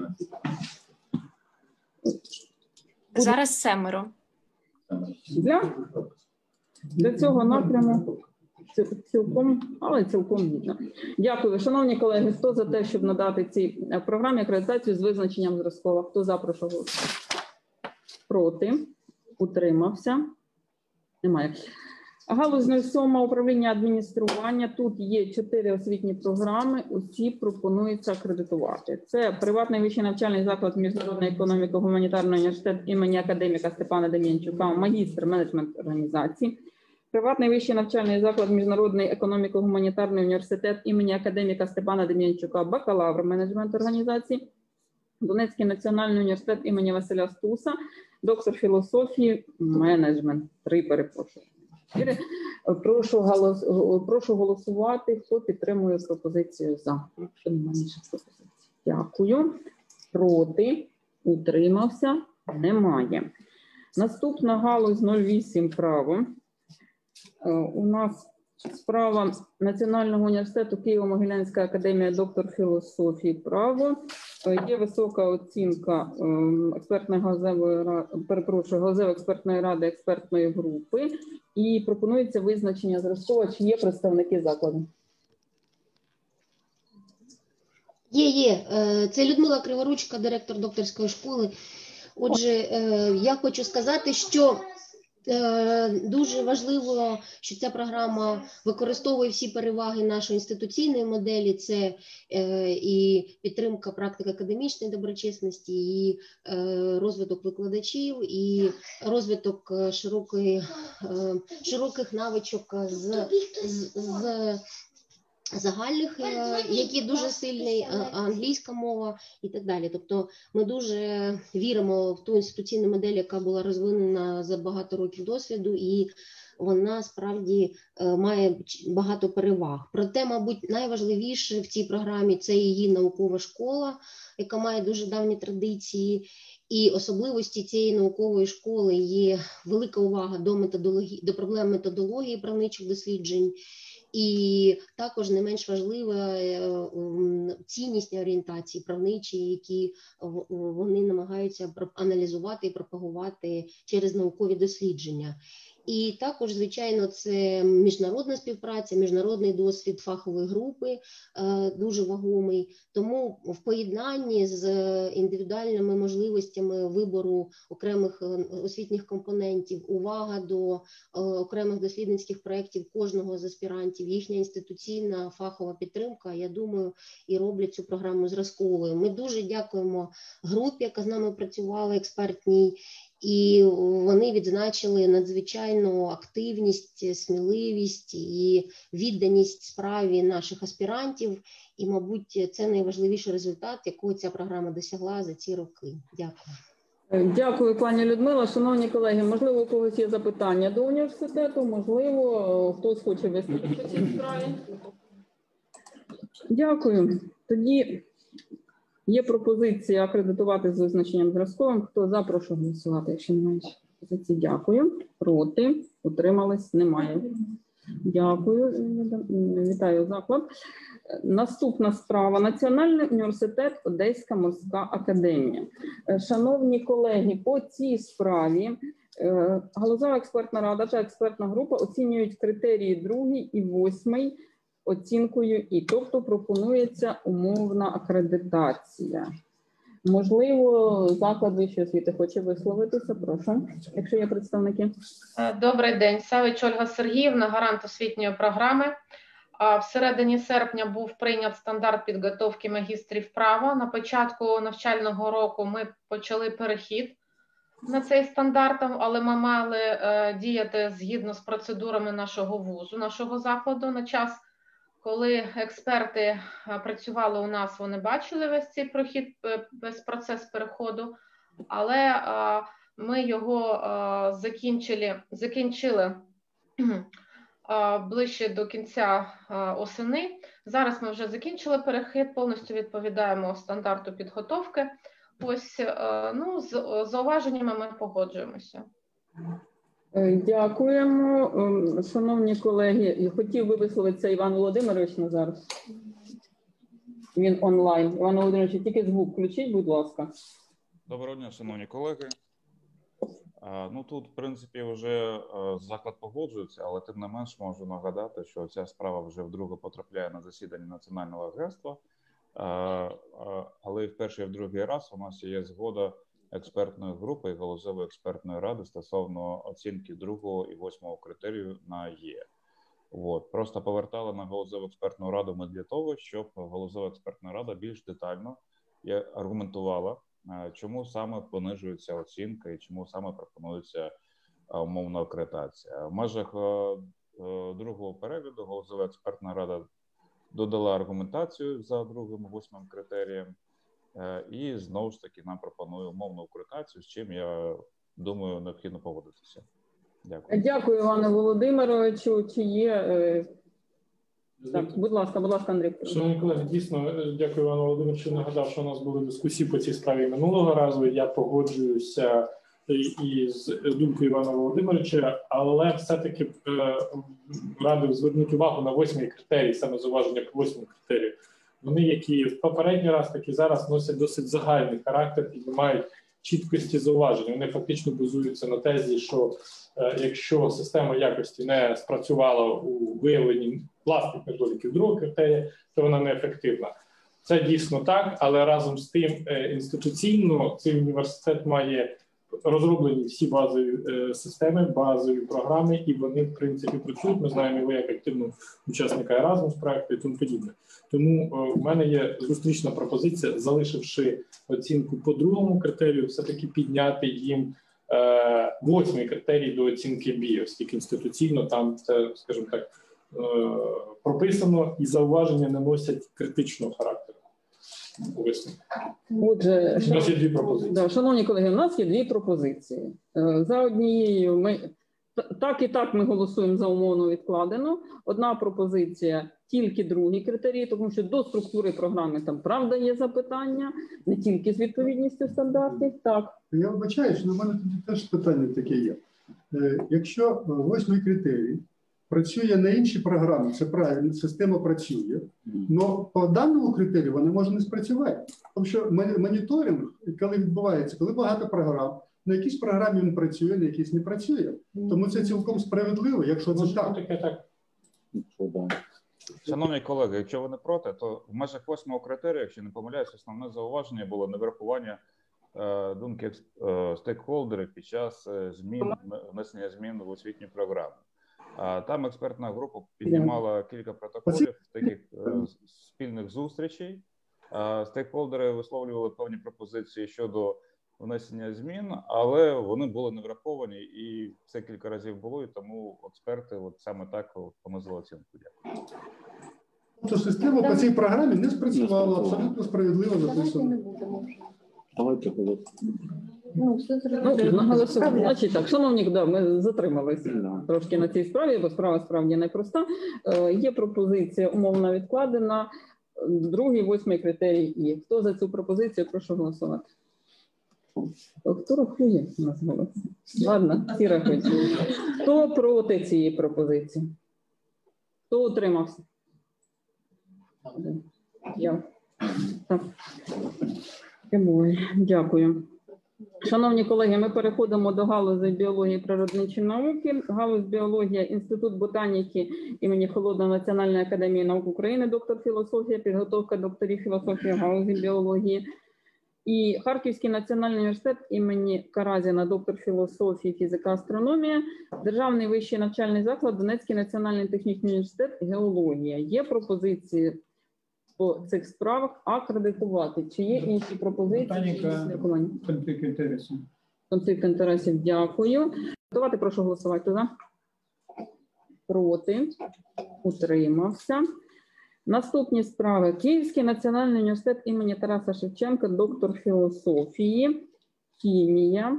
Зараз семеро. Для, для цього напряму цілком, але цілком гідно. Дякую. Шановні колеги, хто за те, щоб надати цій програмі акредитацію з визначенням зразкова? Хто за, прошу голосувати? Проти? Утримався? Немає. Галузь сьома управління адміністрування. Тут є чотири освітні програми, усі пропонується акредитувати. Це приватний вищий навчальний заклад міжнародної економіки, гуманітарний університет імені академіка Степана Дем'янчука, магістр менеджмент організації. Приватний вищий навчальний заклад міжнародної економіки, гуманітарний університет імені академіка Степана Дем'янчука, бакалавр менеджмент організації. Донецький національний університет імені Василя Стуса, доктор філософії, менеджмент. Три, перепрошую. Прошу, голос, прошу голосувати, хто підтримує пропозицію за. Якщо немає інших пропозицій. Дякую. Проти? Утримався? Немає. Наступна галузь нуль вісім право. У нас справа Національного університету Києво-Могилянська академія, доктор філософії право. Є висока оцінка експертної галузевої, перепрошую, галузевої експертної ради експертної групи і пропонується визначення зразкова, чи є представники закладу. Є, є. Це Людмила Криворучка, директор докторської школи. Отже, я хочу сказати, що дуже важливо, що ця програма використовує всі переваги нашої інституційної моделі, це і підтримка практики академічної доброчесності, і розвиток викладачів, і розвиток широкої, широких навичок з, з, з загальних, які дуже сильні, англійська мова і так далі. Тобто ми дуже віримо в ту інституційну модель, яка була розвинена за багато років досвіду, і вона справді має багато переваг. Проте, мабуть, найважливіше в цій програмі – це її наукова школа, яка має дуже давні традиції. І особливості цієї наукової школи є велика увага до методології, до проблем методології правничих досліджень. І також не менш важлива ціннісні орієнтації правничі, які вони намагаються аналізувати і пропагувати через наукові дослідження. І також, звичайно, це міжнародна співпраця, міжнародний досвід фахової групи дуже вагомий. Тому в поєднанні з індивідуальними можливостями вибору окремих освітніх компонентів, увага до окремих дослідницьких проєктів кожного з аспірантів, їхня інституційна фахова підтримка, я думаю, і роблять цю програму зразковою. Ми дуже дякуємо групі, яка з нами працювала, експертній, і вони відзначили надзвичайну активність, сміливість і відданість справі наших аспірантів. І, мабуть, це найважливіший результат, якого ця програма досягла за ці роки. Дякую. Дякую, пані Людмила. Шановні колеги, можливо, у когось є запитання до університету, можливо, хтось хоче виступити по цій справі. Дякую. Тоді Є пропозиція акредитувати з визначенням зразковим. Хто за, прошу голосувати. Якщо немає пропозиції, дякую. Проти, утримались, немає. Дякую, вітаю заклад. Наступна справа. Національний університет Одеська морська академія. Шановні колеги, по цій справі Галузева експертна рада та експертна група оцінюють критерії другий і восьмий оцінкою І, тобто пропонується умовна акредитація. Можливо, заклад вищої освіти хоче висловитися, прошу, якщо є представники. Добрий день, Савич Ольга Сергіївна, гарант освітньої програми. В середині серпня був прийнят стандарт підготовки магістрів права. На початку навчального року ми почали перехід на цей стандарт, але ми мали діяти згідно з процедурами нашого вузу, нашого закладу. На час, коли експерти працювали у нас, вони бачили весь цей прохід, весь процес переходу, але ми його закінчили, закінчили ближче до кінця осени. Зараз ми вже закінчили перехід, повністю відповідаємо стандарту підготовки. Ось, ну, з зауваженнями ми погоджуємося. Дякуємо. Шановні колеги, хотів би висловитися Іван Володимирович на зараз. Він онлайн. Іван Володимирович, тільки звук включіть, будь ласка. Доброго дня, шановні колеги. Ну, тут, в принципі, вже заклад погоджується, але тим не менш можу нагадати, що ця справа вже вдруге потрапляє на засідання Національного агентства. Але і в перший, і в другий раз у нас є згода експертної групи і галузевої експертної ради стосовно оцінки другого і восьмого критерію на Є. От. Просто повертали на галузеву експертну раду ми для того, щоб галузева експертна рада більш детально аргументувала, чому саме понижується оцінка і чому саме пропонується умовна акредитація. В межах другого перегляду галузева експертна рада додала аргументацію за другим і восьмим критерієм і знову ж таки нам пропонує умовну акредитацію, з чим, я думаю, необхідно погодитися. Дякую. Дякую, Іване Володимировичу. Чи є... Так, будь ласка, будь ласка, Андрій. Шановні колеги, дійсно, дякую Івану Володимировичу. Нагадав, що у нас були дискусії по цій справі минулого разу. Я погоджуюся із думкою Івана Володимировича, але все-таки радив звернути увагу на восьмий критерій, саме зауваження по восьмому критерію. Вони, які в попередній раз, так і зараз, носять досить загальний характер і не мають чіткості зауважень. Вони фактично базуються на тезі, що е, якщо система якості не спрацювала у виявленні власних недоліків другого критерія, то вона неефективна. Це дійсно так, але разом з тим е, інституційно цей університет має розроблені всі базові е, системи, базові програми, і вони, в принципі, працюють. Ми знаємо і ви як активного учасника Erasmus проекту і тому подібне. Тому е, в мене є зустрічна пропозиція, залишивши оцінку по другому критерію, все-таки підняти їм е, восьмий критерій до оцінки бі, оскільки інституційно там це, скажімо так, е, прописано і зауваження не носять критичного характеру. Отже, у нас є дві пропозиції. Да, шановні колеги, у нас є дві пропозиції. За однією, ми так і так ми голосуємо за умовно відкладену. Одна пропозиція – тільки другий критерій, тому що до структури програми там, правда, є запитання, не тільки з відповідністю стандартів. Так. Я вибачаю, що на мене тоді теж питання таке є. Якщо восьмий критерій працює на іншій програмі, це правильно, система працює, але по даному критерію вона може не спрацювати. Тому що моніторинг, коли відбувається, коли багато програм, на якійсь програмі він працює, на якійсь не працює. Тому це цілком справедливо, якщо це так. Шановні колеги, якщо ви не проти, то в межах восьмого критерію, якщо не помиляюсь, основне зауваження було неврахування е, думки е, стейкхолдерів під час е, змін, внесення змін в освітню програму. Там експертна група піднімала кілька протоколів таких спільних зустрічей. Стейкхолдери висловлювали певні пропозиції щодо внесення змін, але вони були не враховані, і це кілька разів було, і тому експерти от саме так понизили оцінку. Дякую. Тобто система по цій програмі не спрацювала, абсолютно справедливо записано. Давайте Ну, наголосимо. Значить так, шановні, да, ми затрималися трошки на цій справі, бо справа справді непроста. Е, є пропозиція умовно відкладена. другий, восьмий критерій І. Хто за цю пропозицію, прошу голосувати. Хто рахує у нас голоси? Ладно, всі рахують. Хто проти цієї пропозиції? Хто утримався? Я. Так. Дякую. Шановні колеги, ми переходимо до галузі біології і природничої науки. Галузь біологія, Інститут ботаніки імені Холодної Національної академії наук України, доктор філософії, підготовка докторів філософії в галузі біології. І Харківський національний університет імені Каразіна, доктор філософії, фізика, астрономія, Державний вищий навчальний заклад, Донецький національний технічний університет, геологія. Є пропозиції по цих справах акредитувати? Чи є інші пропозиції? Конфлікт інтересів. Конфлікт інтересів, дякую. Давайте, прошу голосувати. Хто за? Проти? Утримався. Наступні справи. Київський національний університет імені Тараса Шевченка, доктор філософії, хімія.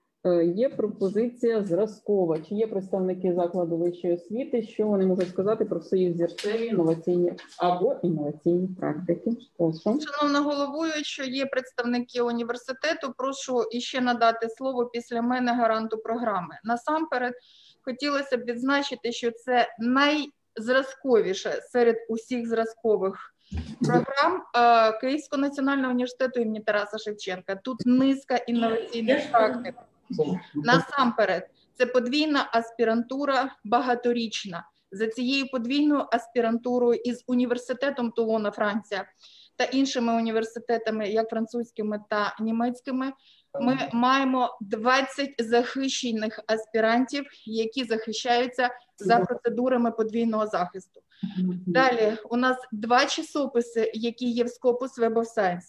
Є пропозиція зразкова. Чи є представники закладу вищої освіти, що вони можуть сказати про свої взірцеві інноваційні або інноваційні практики? Прошу. Шановна головуюча, є представники університету. Прошу іще надати слово після мене гаранту програми. Насамперед, хотілося б відзначити, що це найзразковіше серед усіх зразкових програм Київського національного університету імені Тараса Шевченка. Тут низка інноваційних практик. Насамперед, це подвійна аспірантура багаторічна. За цією подвійною аспірантурою із університетом Тулона, Франція, та іншими університетами, як французькими та німецькими, ми маємо двадцять захищених аспірантів, які захищаються за процедурами подвійного захисту. Далі у нас два часописи, які є в Scopus Web of Science,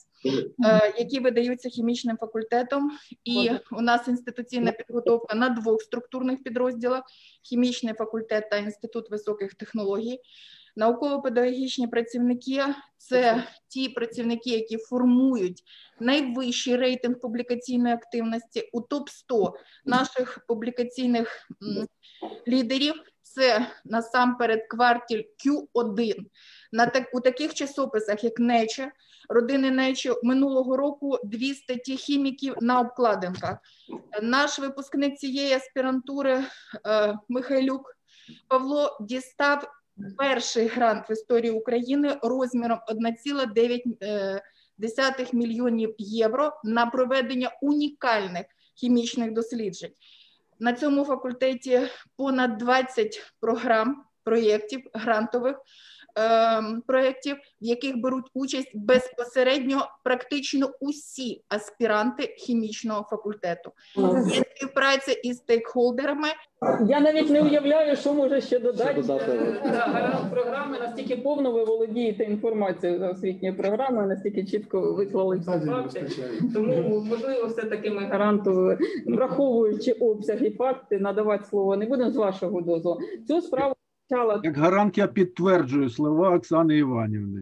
які видаються хімічним факультетом, і у нас інституційна підготовка на двох структурних підрозділах: хімічний факультет та інститут високих технологій. Науково-педагогічні працівники – це ті працівники, які формують найвищий рейтинг публікаційної активності у топ сто наших публікаційних лідерів. Це насамперед квартіль кю один. На так, у таких часописах, як Nature, родини Nature, минулого року дві статті хіміків на обкладинках. Наш випускник цієї аспірантури е, Михайлюк Павло дістав перший грант в історії України розміром один цілих дев'ять десятих мільйонів євро на проведення унікальних хімічних досліджень. На цьому факультеті понад двадцять програм, проєктів, грантових е, проєктів, в яких беруть участь безпосередньо практично усі аспіранти хімічного факультету. Є співпраця із стейкхолдерами. Я навіть не уявляю, що може ще додати. Гарант програми, настільки повно ви володієте інформацією за освітньої програми, настільки чітко виклали всі факти. Тому, можливо, все-таки ми гаранту, враховуючи обсяг і факти, надавати слово не будемо, з вашого дозволу. Цю справу почала... Як гарант я підтверджую слова Оксани Іванівни.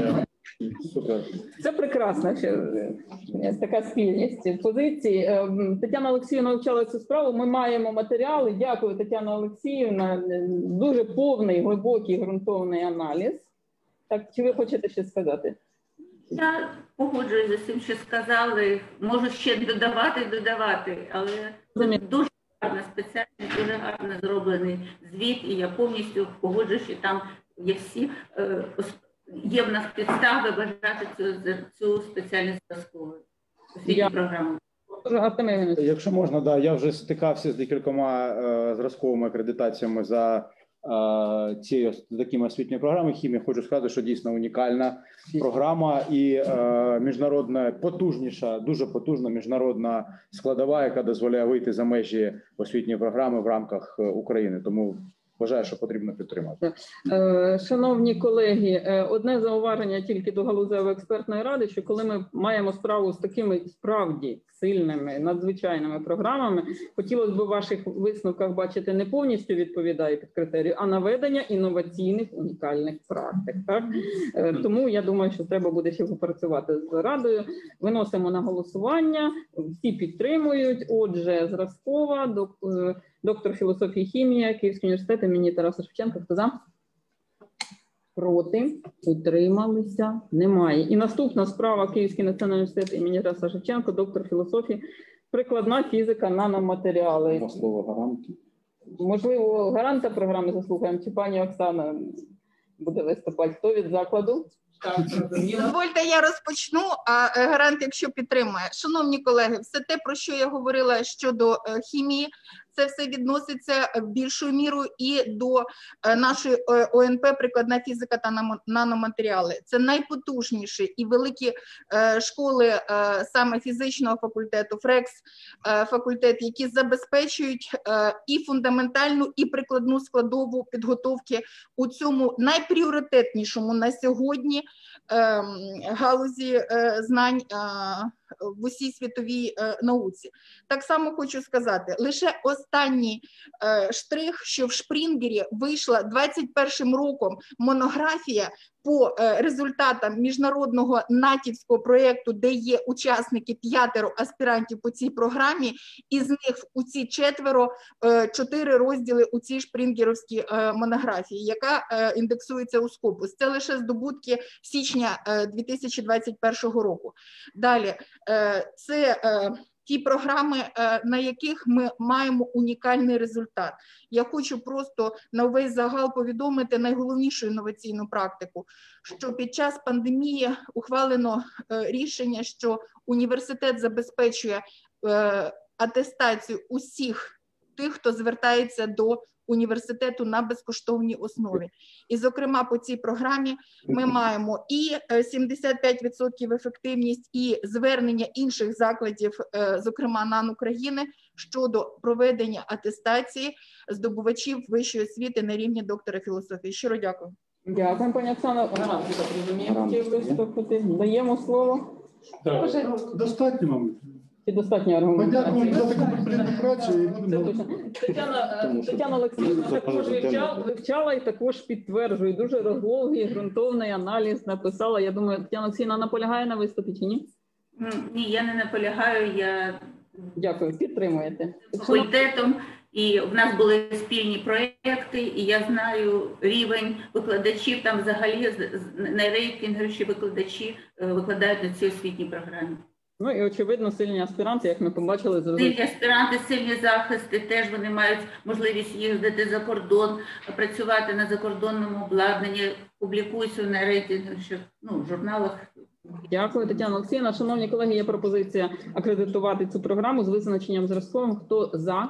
Це прекрасно, що є така спільність позицій. Тетяна Олексіївна вивчала цю справу, ми маємо матеріали. Дякую, Тетяна Олексіївна. Дуже повний, глибокий, ґрунтовний аналіз. Так, чи ви хочете щось сказати? Я погоджуюся з тим, що сказали. Можу ще додавати, додавати, але це дуже гарна спеціальність, дуже гарно зроблений звіт, і я повністю погоджуюся, що там є всі... Є в нас підстави вважати цю, цю спеціальність зразковою освітню програму. Якщо можна, да, я вже стикався з декількома е, зразковими акредитаціями за е, цією такими освітніми програмами хімії. Хочу сказати, що дійсно унікальна програма і е, міжнародна, потужніша, дуже потужна міжнародна складова, яка дозволяє вийти за межі освітньої програми в рамках України. Тому вважаю, що потрібно підтримати. Шановні колеги, одне зауваження тільки до галузевої експертної ради, що коли ми маємо справу з такими справді сильними, надзвичайними програмами, хотілося б у ваших висновках бачити не повністю відповідає під критерію, а наведення інноваційних унікальних практик. Так? Тому я думаю, що треба буде ще попрацювати з радою. Виносимо на голосування, всі підтримують. Отже, зразкова, доктор філософії хімії, Київський університет імені Тараса Шевченка. Хто за? Проти? Утрималися? Немає. І наступна справа Київський національний університет імені Тараса Шевченка, доктор філософії, прикладна фізика, наноматеріали. Слово гаранту. Можливо, гаранта програми заслухаємо, чи пані Оксана буде виступати. Хто від закладу? Дозвольте, я розпочну, а гарант, якщо підтримує. Шановні колеги, все те, про що я говорила щодо хімії, це все відноситься більшою мірою і до нашої О Ен Пе «Прикладна фізика та наноматеріали». Це найпотужніші і великі школи саме фізичного факультету, ФРЕКС факультет, які забезпечують і фундаментальну, і прикладну складову підготовки у цьому найпріоритетнішому на сьогодні галузі знань в усій світовій науці. Так само хочу сказати, лише останній штрих, що в Шпрінгері вийшла двадцять першим роком монографія по результатам міжнародного натівського проєкту, де є учасники п'ятеро аспірантів по цій програмі, і з них у ці четверо чотири розділи у цій шпрінгерівській монографії, яка індексується у Scopus. Це лише здобутки січня дві тисячі двадцять першого року. Далі, це ті програми, на яких ми маємо унікальний результат. Я хочу просто на весь загал повідомити найголовнішу інноваційну практику, що під час пандемії ухвалено рішення, що університет забезпечує атестацію усіх тих, хто звертається до університету на безкоштовній основі. І, зокрема, по цій програмі ми маємо і сімдесят п'ять відсотків ефективність, і звернення інших закладів, зокрема НАН України, щодо проведення атестації здобувачів вищої освіти на рівні доктора філософії. Щиро дякую. Дякую, пані Оксана. Гарант, я так розумію, хотів виступити. Даємо слово. Так. Достатньо, мабуть. Чи достатньо аргументації? Подякуємо за таку плідну працю. І будемо... Тетяна, Тетяна Олексійовна також вивчала, вивчала і також підтверджує. Дуже розлогий, ґрунтовний аналіз написала. Я думаю, Тетяна Олексійовна наполягає на виступі чи ні? Ні, я не наполягаю. Я... Дякую, підтримуєте. З факультетом, і в нас були спільні проєкти, і я знаю рівень викладачів, там взагалі найрейтинговіші викладачі викладають на цій освітній програмі. Ну і, очевидно, сильні аспіранти, як ми побачили. Сильні аспіранти, сильні захисти, теж вони мають можливість їздити за кордон, працювати на закордонному обладнанні, публікуються на рейтингових ну, журналах. Дякую, Тетяна Олексійовна. Шановні колеги, є пропозиція акредитувати цю програму з визначенням зразковим. Хто за?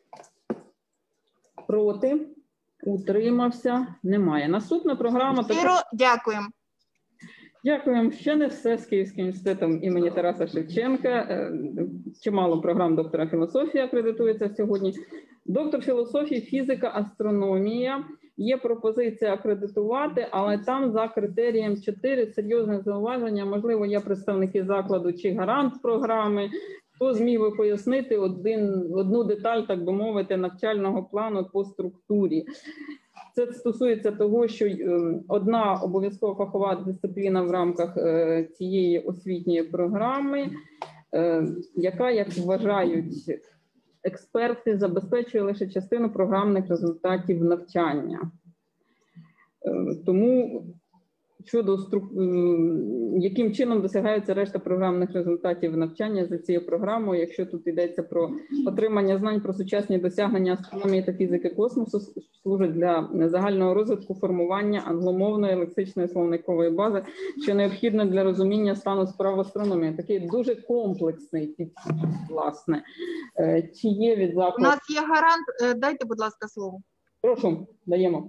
Проти? Утримався? Немає. Наступна програма... Щиро дякуємо. Дякуємо. Ще не все з Київським університетом імені Тараса Шевченка. Чимало програм доктора філософії акредитується сьогодні. Доктор філософії, фізика, астрономія. Є пропозиція акредитувати, але там за критерієм чотири серйозних зауваження. Можливо, є представники закладу чи гарант програми. Хто зміг би пояснити один, одну деталь, так би мовити, навчального плану по структурі? Це стосується того, що одна обов'язкова фахова дисципліна в рамках цієї освітньої програми, яка, як вважають експерти, забезпечує лише частину програмних результатів навчання. Тому щодо яким чином досягається решта програмних результатів навчання за цією програмою, якщо тут йдеться про отримання знань про сучасні досягнення астрономії та фізики космосу, служить для загального розвитку формування англомовної лексичної словникової бази, що необхідно для розуміння стану справ астрономії. Такий дуже комплексний підхід, власне. Чи є від закладу? У нас є гарант. Дайте, будь ласка, слово. Прошу, даємо.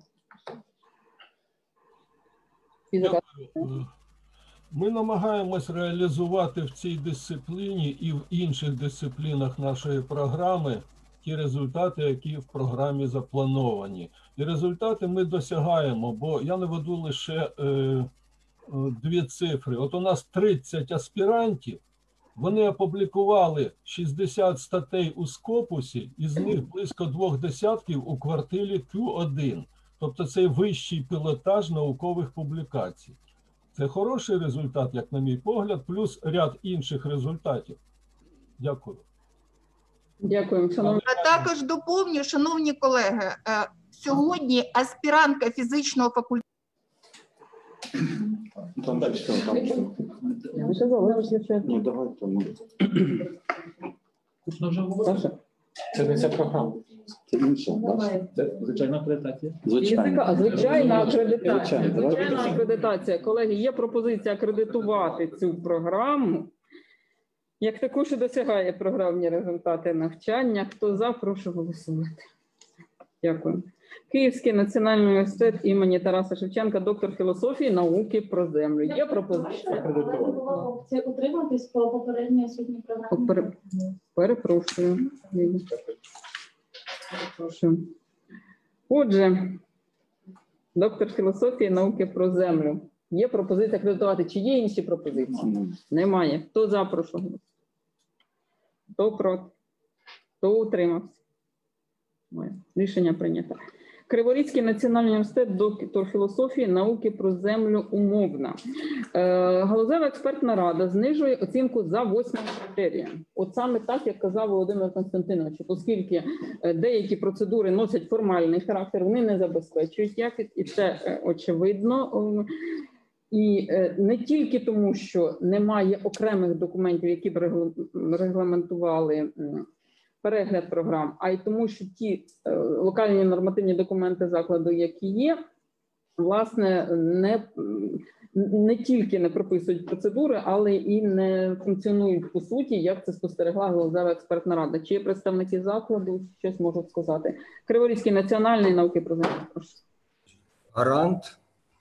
Ми намагаємось реалізувати в цій дисципліні і в інших дисциплінах нашої програми ті результати, які в програмі заплановані. І результати ми досягаємо, бо я наведу лише е, е, дві цифри. От у нас тридцять аспірантів, вони опублікували шістдесят статей у Scopus, із них близько двох десятків у квартилі Кю один. Тобто це вищий пілотаж наукових публікацій. Це хороший результат, як на мій погляд, плюс ряд інших результатів. Дякую. Дякую. Шановні... А також доповню, шановні колеги, сьогодні аспірантка фізичного факультету Там далі, там. Ні, давай там. Це не ця програма. Це інша. Це звичайна акредитація. Язика, звичайна акредитація. Звичайно. Звичайна акредитація. Колеги, є пропозиція акредитувати цю програму, як таку, що досягає програмні результати навчання. Хто за, прошу голосувати. Дякую. Київський національний університет імені Тараса Шевченка, доктор філософії, науки про землю. Є пропозиція? Це утриматись по попередній освітній програмі? Пере- Перепрошую. Перепрошую. Отже, доктор філософії, науки про землю. Є пропозиція акредитувати. Чи є інші пропозиції? Немає. Хто за, прошу голосувати? Хто проти? Хто утримався? Немає. Рішення прийнято. Криворізький національний університет, доктор філософії, науки про землю умовна. Е, Галузева експертна рада знижує оцінку за восьмим критерієм. От саме так, як казав Володимир Константинович, оскільки е, деякі процедури носять формальний характер, вони не забезпечують якість, і це е, очевидно. Е, І е, не тільки тому, що немає окремих документів, які б регла- регламентували м, перегляд програм, а й тому, що ті е, локальні нормативні документи закладу, які є, власне, не, не тільки не прописують процедури, але і не функціонують по суті, як це спостерегла Галузева експертна рада. Чи є представники закладу, щось можуть сказати? Криворізький національний науки про землю. Прошу. Гарант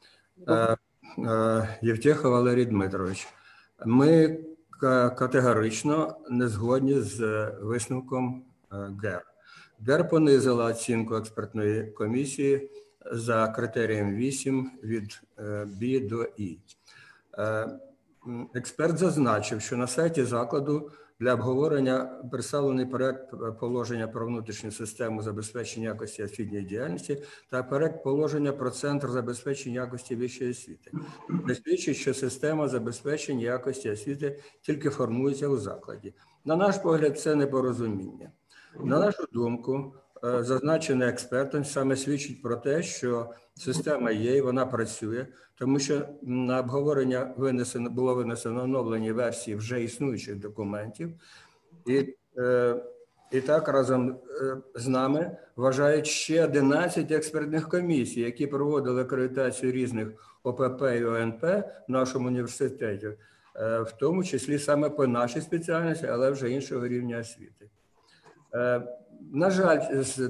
е, е, Євтєхов Валерій Дмитрович. Ми ка- категорично не згодні з висновком е, ГЕР. ГЕР понизила оцінку експертної комісії за критерієм вісім від е, Б до І. Е, м, Експерт зазначив, що на сайті закладу для обговорення представлений проект положення про внутрішню систему забезпечення якості освітньої діяльності та проект положення про центр забезпечення якості вищої освіти. Це свідчить, що система забезпечення якості освіти тільки формується у закладі. На наш погляд, це непорозуміння. На нашу думку, е, зазначене експертом саме свідчить про те, що система є і вона працює, тому що на обговорення винесено, було винесено оновлені версії вже існуючих документів. І, е, і так разом е, з нами вважають ще одинадцять експертних комісій, які проводили акредитацію різних О Пе Пе і О Ен Пе в нашому університеті, е, в тому числі саме по нашій спеціальності, але вже іншого рівня освіти. Е, на жаль, з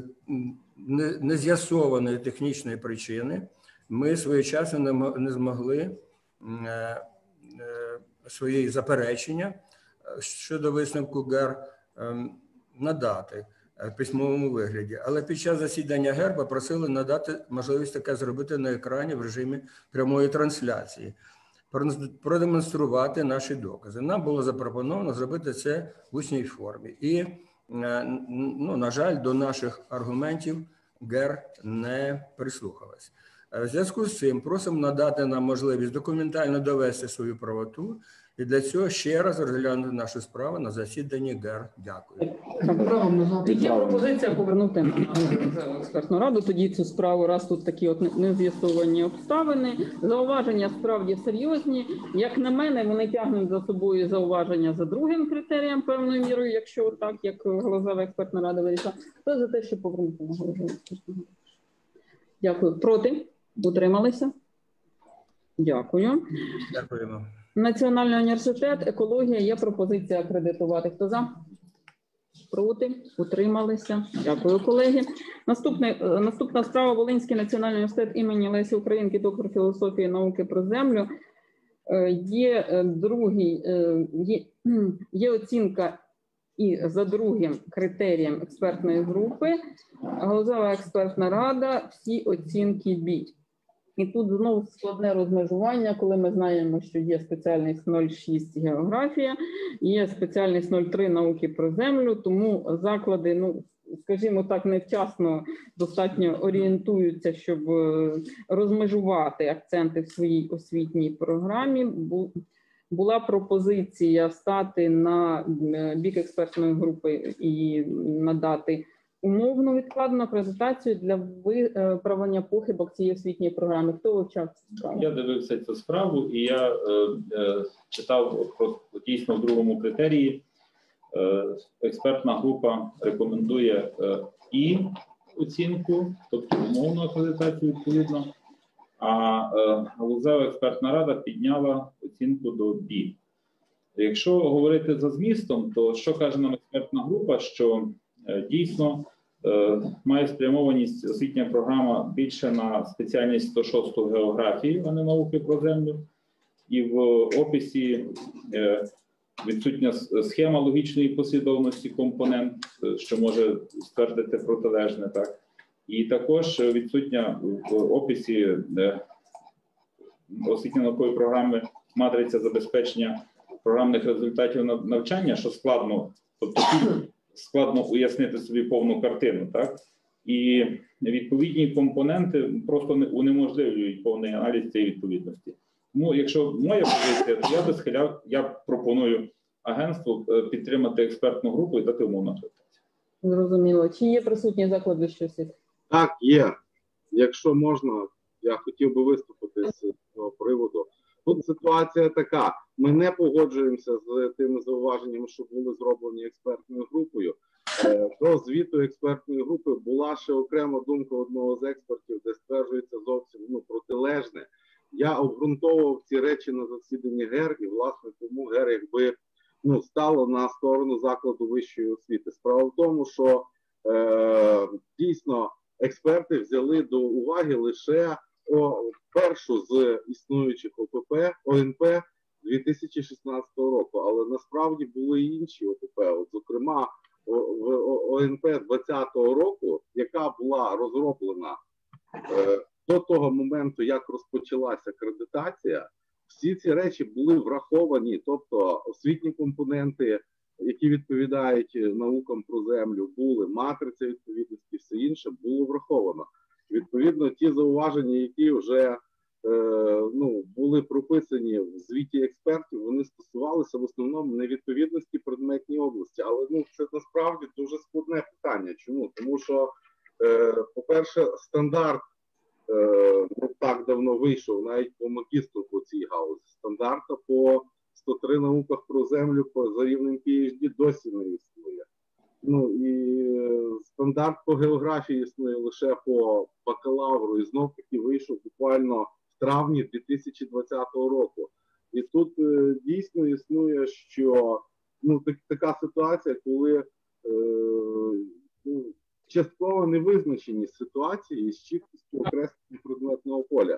нез'ясованої технічної причини ми своєчасно не, не змогли е, е, свої заперечення щодо висновку ГЕР е, надати в письмовому вигляді. Але під час засідання ГЕР попросили надати можливість таке зробити на екрані в режимі прямої трансляції, продемонструвати наші докази. Нам було запропоновано зробити це в усній формі. І, ну, на жаль, до наших аргументів ГЕР не прислухалась. В зв'язку з цим просимо надати нам можливість документально довести свою правоту і для цього ще раз розглянути нашу справу на засіданні ГЕР. Дякую. Є пропозиція повернути в експертну раду, тоді цю справу, раз тут такі от нез'ясовані обставини. Зауваження справді серйозні. Як на мене, вони тягнуть за собою зауваження за другим критерієм певною мірою, якщо так, як Галузева експертна рада вирішила. То за те, що повернути на Галузеву експертну раду. Дякую. Проти? Утрималися? Дякую. Дякуємо. Національний університет, екологія, є пропозиція акредитувати. Хто за? Проти? Утрималися. Дякую, колеги. Наступне, наступна справа. Волинський національний університет імені Лесі Українки, доктор філософії, науки про землю. Є другий, є, є оцінка і за другим критерієм експертної групи. Галузева експертна рада, всі оцінки Б. І тут знову складне розмежування, коли ми знаємо, що є спеціальність нуль шість географія, є спеціальність нуль три науки про землю, тому заклади, ну, скажімо так, невчасно достатньо орієнтуються, щоб розмежувати акценти в своїй освітній програмі. Була пропозиція стати на бік експертної групи і надати умовно відкладено акредитацію для виправлення похибок цієї освітньої програми. Хто вивчав цю справу? Я дивився цю справу, і я е, е, читав про дійсно в другому критерії. Е, експертна група рекомендує е, і оцінку, тобто умовну акредитацію відповідно, а е, галузева експертна рада підняла оцінку до B. Якщо говорити за змістом, то що каже нам експертна група, що е, дійсно е, має спрямованість освітня програма більше на спеціальність сто шосту географії, а не науки про землю, і в описі е, відсутня схема логічної послідовності компонент, що може ствердити протилежне, так. І також відсутня в описі освітньо-наукової програми матриця забезпечення програмних результатів навчання, що складно, тобто складно уяснити собі повну картину, так. І відповідні компоненти просто унеможливлюють повний аналіз цієї відповідності. Тому, якщо моя позиція, то я би схиляв, я пропоную агентству підтримати експертну групу і дати умовну акредитацію. Зрозуміло. Чи є присутні заклади щось? Так, є. Якщо можна, я хотів би виступити з цього приводу. Тут ситуація така. Ми не погоджуємося з тими зауваженнями, що були зроблені експертною групою. До звіту експертної групи була ще окрема думка одного з експертів, де стверджується зовсім ну, протилежне. Я обґрунтовував ці речі на засіданні ГЕР, і, власне, тому ГЕР якби ну, стало на сторону закладу вищої освіти. Справа в тому, що е, дійсно експерти взяли до уваги лише о, першу з існуючих ОПП, ОНП дві тисячі шістнадцятого року, але насправді були і інші ОПП. От, зокрема, в ОНП двадцятого року, яка була розроблена е, до того моменту, як розпочалася акредитація, всі ці речі були враховані, тобто освітні компоненти, які відповідають наукам про землю, були, матриця відповідності, все інше було враховано. Відповідно, ті зауваження, які вже е, ну, були прописані в звіті експертів, вони стосувалися в основному невідповідності предметній області. Але ну, це насправді дуже складне питання. Чому? Тому що, е, по-перше, стандарт Е, не так давно вийшов навіть по магістру по цій галузі. Стандарта по сто три науках про землю по, за рівнем пі ейч ді досі не існує. Ну і е, стандарт по географії існує лише по бакалавру, і знов таки вийшов буквально в травні дві тисячі двадцятого року. І тут е, дійсно існує, що ну, так, така ситуація, коли е, ну, частково невизначеність ситуації з чіткістю окреслення предметного поля.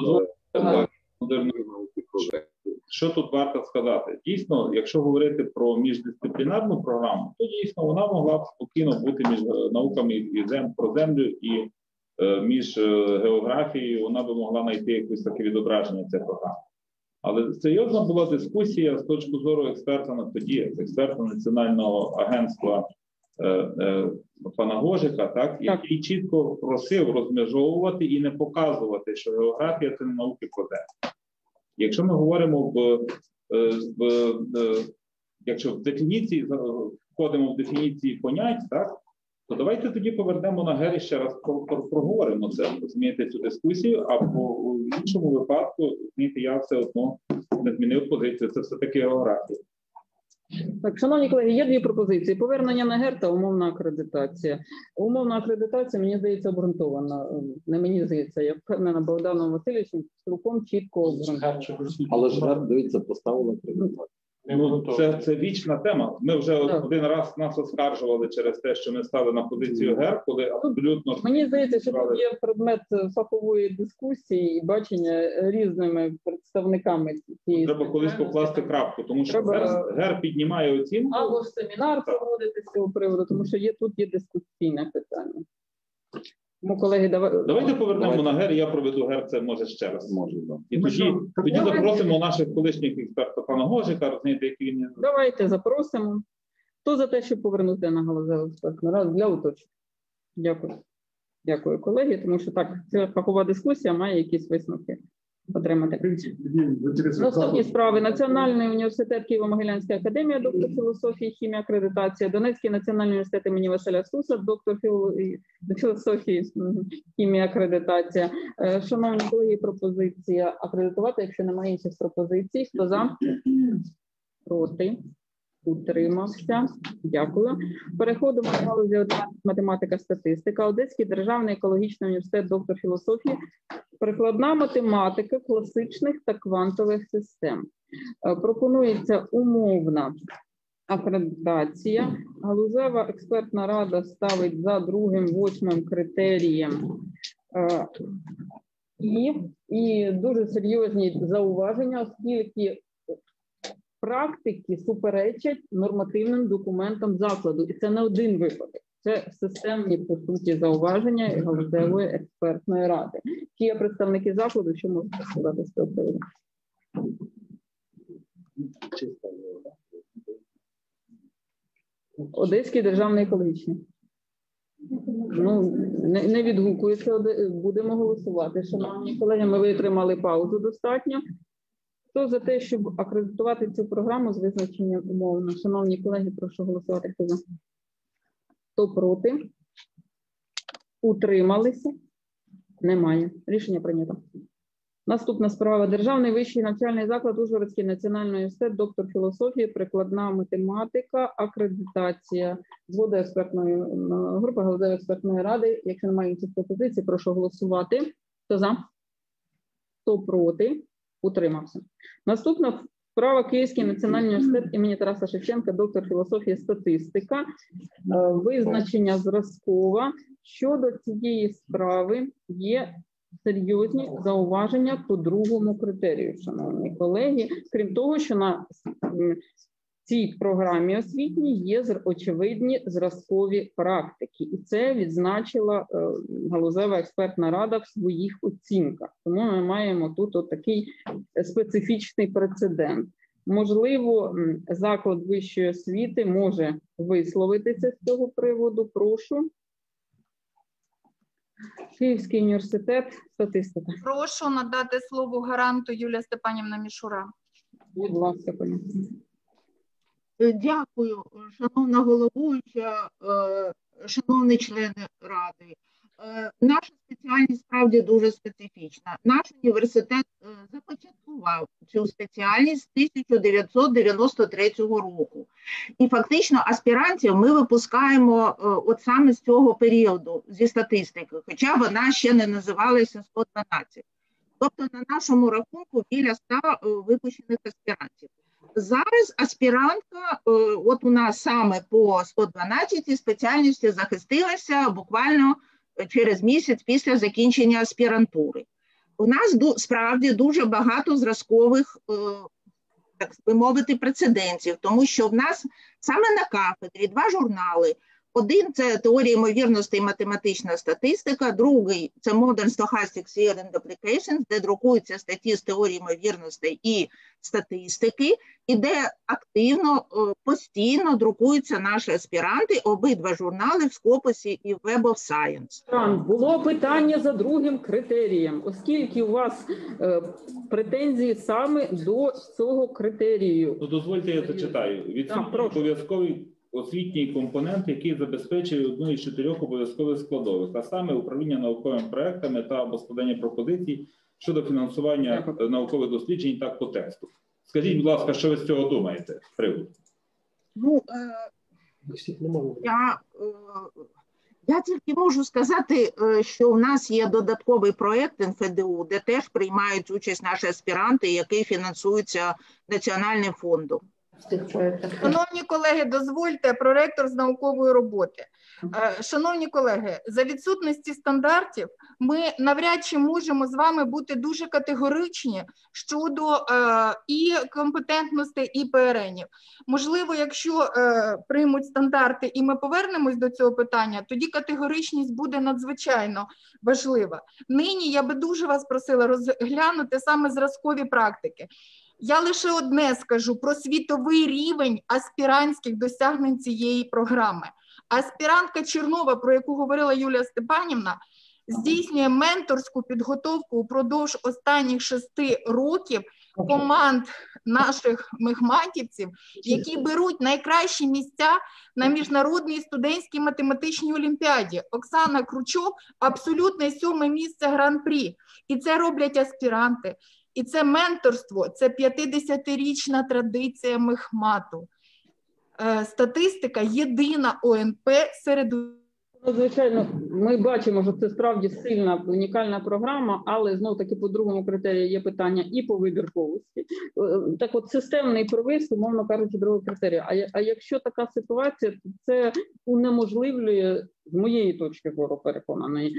Що тут варто сказати? Дійсно, якщо говорити про міждисциплінарну програму, то дійсно вона могла б спокійно бути між науками і зем, про землю і е, між географією, вона би могла знайти якесь таке відображення цієї програми. Але серйозна була дискусія з точки зору експерта на тоді, експерта Національного агентства е, е, пана Гожика, так, який чітко просив розмежовувати і не показувати, що географія – це не науки про землю. Якщо ми говоримо в, в, в якщо в дефініції, входимо в дефініції понять, так, то давайте тоді повернемо на ГЕР і ще раз проговоримо це, розумієте, цю дискусію, а по, в іншому випадку, розумієте, я все одно не змінив позицію, це все-таки географія. Так, шановні колеги, є дві пропозиції. Повернення на ГЕР та умовна акредитація. Умовна акредитація, мені здається, обґрунтована. Не мені здається, я впевнена Богданом Васильовичем, цілком чітко обґрунтована. Але ж ГЕР, дивіться, поставила акредитацію. Ну, це, це вічна тема. Ми вже так. один раз нас оскаржували через те, що ми стали на позицію ГЕР, коли абсолютно... Мені здається, що тут є предмет фахової дискусії і бачення різними представниками цієї... Треба колись покласти крапку, тому що Треба... ГЕР, ГЕР піднімає оцінку. Або ж семінар проводити з цього приводу, тому що є тут є дискусійне питання. Тому, колеги, давай... Давайте повернемо Давайте. на ГЕР, я проведу ГЕР, це може ще раз. Може, да. І тоді, тоді запросимо наших колишніх експертів, пана Гожика, розумієте, який він... Давайте запросимо. Хто за те, щоб повернути на галузеву експертну раду для уточнення? Дякую. Дякую, колеги, тому що так, ця фахова дискусія має якісь висновки. отримати. Наступні справи. Національний університет Києво-Могилянська академія, доктор філософії, хімія, акредитація. Донецький національний університет імені Василя Стуса, доктор філософії, хімія, акредитація. Шановні колеги, пропозиція акредитувати, якщо немає інших пропозицій. Хто за? Проти? Утримався. Дякую. Переходимо до галузі математика, статистика. Одеський державний екологічний університет, доктор філософії, прикладна математика класичних та квантових систем. Пропонується умовна акредитація. Галузева експертна рада ставить за другим, восьмим критерієм і, і дуже серйозні зауваження, оскільки практики суперечать нормативним документам закладу. І це не один випадок. Це системні, по суті, зауваження галузевої експертної ради. Чи є представники закладу, що можуть сказати з цього приводу? Одеський державний екологічний. Ну, не, не відгукується, будемо голосувати. Шановні колеги, ми витримали паузу достатньо. Хто за те, щоб акредитувати цю програму з визначенням умовно? Шановні колеги, прошу голосувати. Хто за? Хто проти? Утрималися? Немає. Рішення прийнято. Наступна справа. Державний вищий навчальний заклад Ужгородський національний університет, доктор філософії, прикладна математика, акредитація. Згода експертної групи, галузевої експертної ради. Якщо немає інших пропозицій, прошу голосувати. Хто за? Хто проти? Утримався. Наступна справа. Київський національний університет імені Тараса Шевченка, доктор філософії, статистика. Визначення зразкова. Щодо цієї справи є серйозні зауваження по другому критерію, шановні колеги. Крім того, що на цій програмі освітній є очевидні зразкові практики. І це відзначила галузева експертна рада в своїх оцінках. Тому ми маємо тут отакий специфічний прецедент. Можливо, заклад вищої освіти може висловитися з цього приводу. Прошу. Київський університет, статистика. Прошу надати слово гаранту Юлія Степанівна Мішура. Будь ласка, пані. Дякую, шановна головуюча, шановні члени ради. Наша спеціальність справді дуже специфічна. Наш університет започаткував цю спеціальність з тисяча дев'ятсот дев'яносто третього року. І фактично аспірантів ми випускаємо от саме з цього періоду, зі статистики, хоча вона ще не називалася сто дванадцять. Тобто на нашому рахунку біля ста випущених аспірантів. Зараз аспірантка, от у нас саме по сто дванадцятій спеціальності захистилася буквально через місяць після закінчення аспірантури. У нас справді дуже багато зразкових, так би мовити, прецедентів, тому що в нас саме на кафедрі два журнали. Один – це теорія ймовірностей і математична статистика, другий – це Modern Stochastic Theory and Applications, де друкуються статті з теорії ймовірностей і статистики, і де активно, постійно друкуються наші аспіранти, обидва журнали в Scopus і Web of Science. Було питання за другим критерієм, оскільки у вас е, претензії саме до цього критерію. Ну, дозвольте, я зачитаю. Відсутній обов'язковий освітній компонент, який забезпечує одну із чотирьох обов'язкових складових, а саме управління науковими проектами та або складання пропозицій щодо фінансування наукових досліджень так по тексту. Скажіть, будь ласка, що ви з цього думаєте з приводу? Ну, е, я, е, я тільки можу сказати, е, що у нас є додатковий проєкт ен еф де у, де теж приймають участь наші аспіранти, який фінансується Національним фондом. Шановні колеги, дозвольте, проректор з наукової роботи. Шановні колеги, за відсутності стандартів ми навряд чи можемо з вами бути дуже категоричні щодо е, і компетентності, і пе ер енів. Можливо, якщо е, приймуть стандарти і ми повернемось до цього питання, тоді категоричність буде надзвичайно важлива. Нині я би дуже вас просила розглянути саме зразкові практики. Я лише одне скажу про світовий рівень аспірантських досягнень цієї програми. Аспірантка Чернова, про яку говорила Юлія Степанівна, здійснює менторську підготовку упродовж останніх шести років команд наших мехматівців, які беруть найкращі місця на міжнародній студентській математичній олімпіаді. Оксана Кручок – абсолютне сьоме місце гран-прі. І це роблять аспіранти. І це менторство, це п'ятдесятирічна традиція мехмату. Е, статистика єдина О Н П серед... Звичайно, ми бачимо, що це справді сильна, унікальна програма, але знов-таки по другому критерію є питання і по вибірковості. Так от системний провис, умовно кажучи, другого критерію. А, а якщо така ситуація, то це унеможливлює, з моєї точки зору переконаної,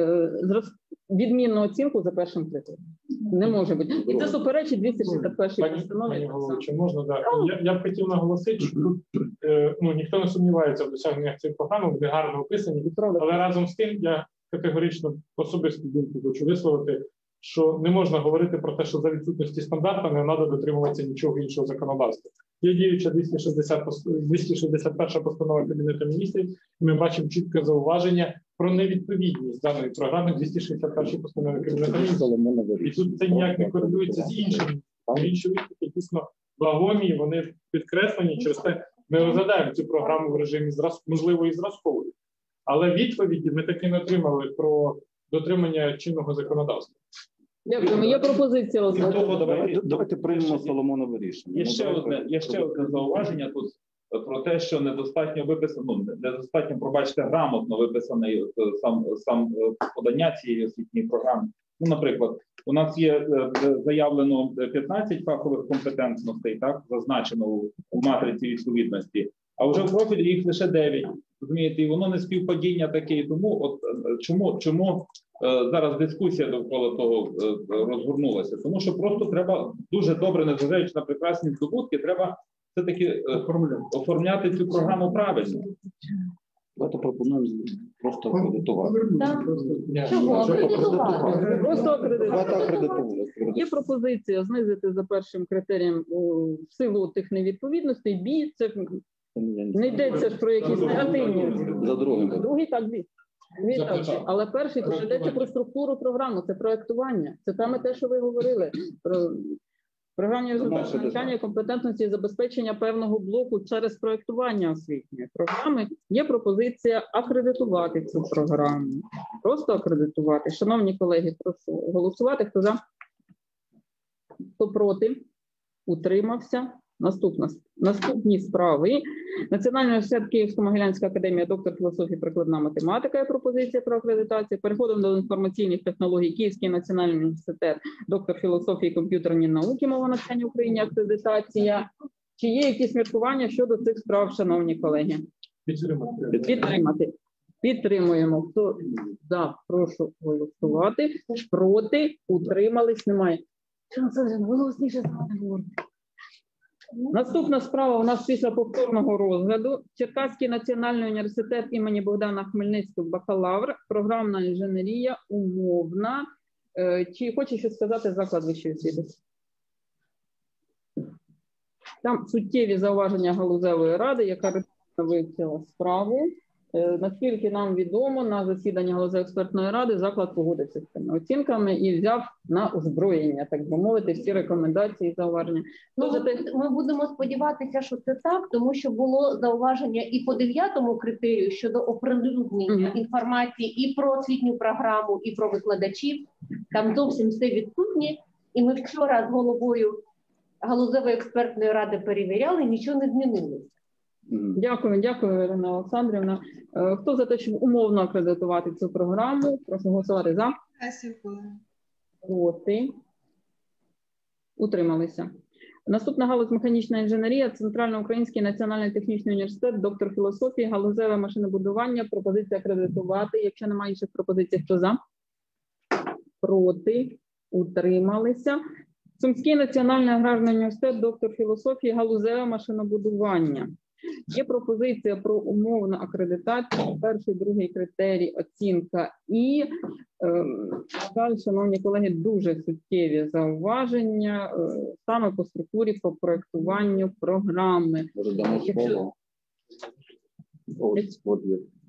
відмінну оцінку за першим критерієм. Не може бути. І це суперечить двісті шістдесят першій постанові. Чи можна, да. Я, я б хотів наголосити, що тут е, ну, ніхто не сумнівається в досягненнях цієї програми, вони гарно описані, але разом з тим я категорично особисту думку хочу висловити, що не можна говорити про те, що за відсутності стандарту не треба дотримуватися нічого іншого законодавства. Є діюча двісті шістдесят перша постанова Кабінету міністрів, і ми бачимо чітке зауваження про невідповідність даної програми двісті шістдесят першій постанови Кабінету міністрів. І тут це ніяк не корелюється з іншими. Інші випадки дійсно вагомі, вони підкреслені, через те ми розглядаємо цю програму в режимі можливо і зразкової. Але відповіді ми таки не отримали про дотримання чинного законодавства. Дякую. Є пропозиція. Давайте, давайте приймемо Соломонове рішення. Є ще одне, є ще одне зауваження тут про те, що недостатньо виписано, ну, недостатньо, пробачте, грамотно виписаний сам, сам подання цієї освітньої програми. Ну, наприклад, у нас є заявлено п'ятнадцять фахових компетентностей, так, зазначено в матриці відповідності, а вже в профілі їх лише дев'ять. Розумієте, і воно не співпадіння таке. І тому от чому, чому е, зараз дискусія довкола того е, розгорнулася? Тому що просто треба дуже добре, незважаючи на прекрасні здобутки, треба все-таки е, оформляти цю програму правильно. Давайте пропонуємо просто акредитувати. Просто акредитувати. Є пропозиція знизити за першим критерієм в силу тих невідповідностей. Бій, це не йдеться ж про якісь негативні. За другим. Другий так, бій. Але перший то йдеться про структуру програми, це проєктування. Це саме те, що ви говорили. Про програмні результати навчання, компетентності і забезпечення певного блоку через проєктування освітньої програми. Є пропозиція акредитувати цю програму. Просто акредитувати. Шановні колеги, прошу голосувати. Хто за? Хто проти? Утримався? Наступна, наступні справи. Національний університет Київсько-Могилянська академія, доктор філософії, прикладна математика є пропозиція про акредитацію. Переходимо до інформаційних технологій. Київський національний університет, доктор філософії, комп'ютерні науки, мова навчання в Україні, акредитація. Чи є якісь міркування щодо цих справ, шановні колеги? Підтримати. Підтримати. Підтримуємо. Хто за, прошу голосувати. Проти, утримались, немає. Голосніше з вами говорити. Наступна справа у нас після повторного розгляду. Черкаський національний університет імені Богдана Хмельницького, бакалавр, програмна інженерія, умовна. Чи хоче щось сказати заклад вищої освіти? Там суттєві зауваження галузевої ради, яка вивчила справу. Наскільки нам відомо, на засіданні галузево-експертної ради заклад погодився з цими оцінками і взяв на озброєння, так би мовити, всі рекомендації і зауваження. Ну, ми будемо сподіватися, що це так, тому що було зауваження і по дев'ятому критерію щодо оприлюднення mm-hmm. інформації і про освітню програму, і про викладачів. Там зовсім все відсутнє. І ми вчора з головою галузевої експертної ради перевіряли, нічого не змінилося. Дякую, дякую, Ірина Олександрівна. Хто за те, щоб умовно акредитувати цю програму? Прошу голосувати за. Проти. Утрималися. Наступна галузь механічна інженерія, Центральноукраїнський національний технічний університет, доктор філософії, галузеве машинобудування, пропозиція акредитувати. Якщо немає інших пропозицій, хто за? Проти. Утрималися. Сумський національний аграрний університет, доктор філософії, галузеве машинобудування. Є пропозиція про умовну акредитацію, перший, другий критерій, оцінка і, е, жаль, шановні колеги, дуже суттєві зауваження е, саме по структурі, по проєктуванню програми. Якщо...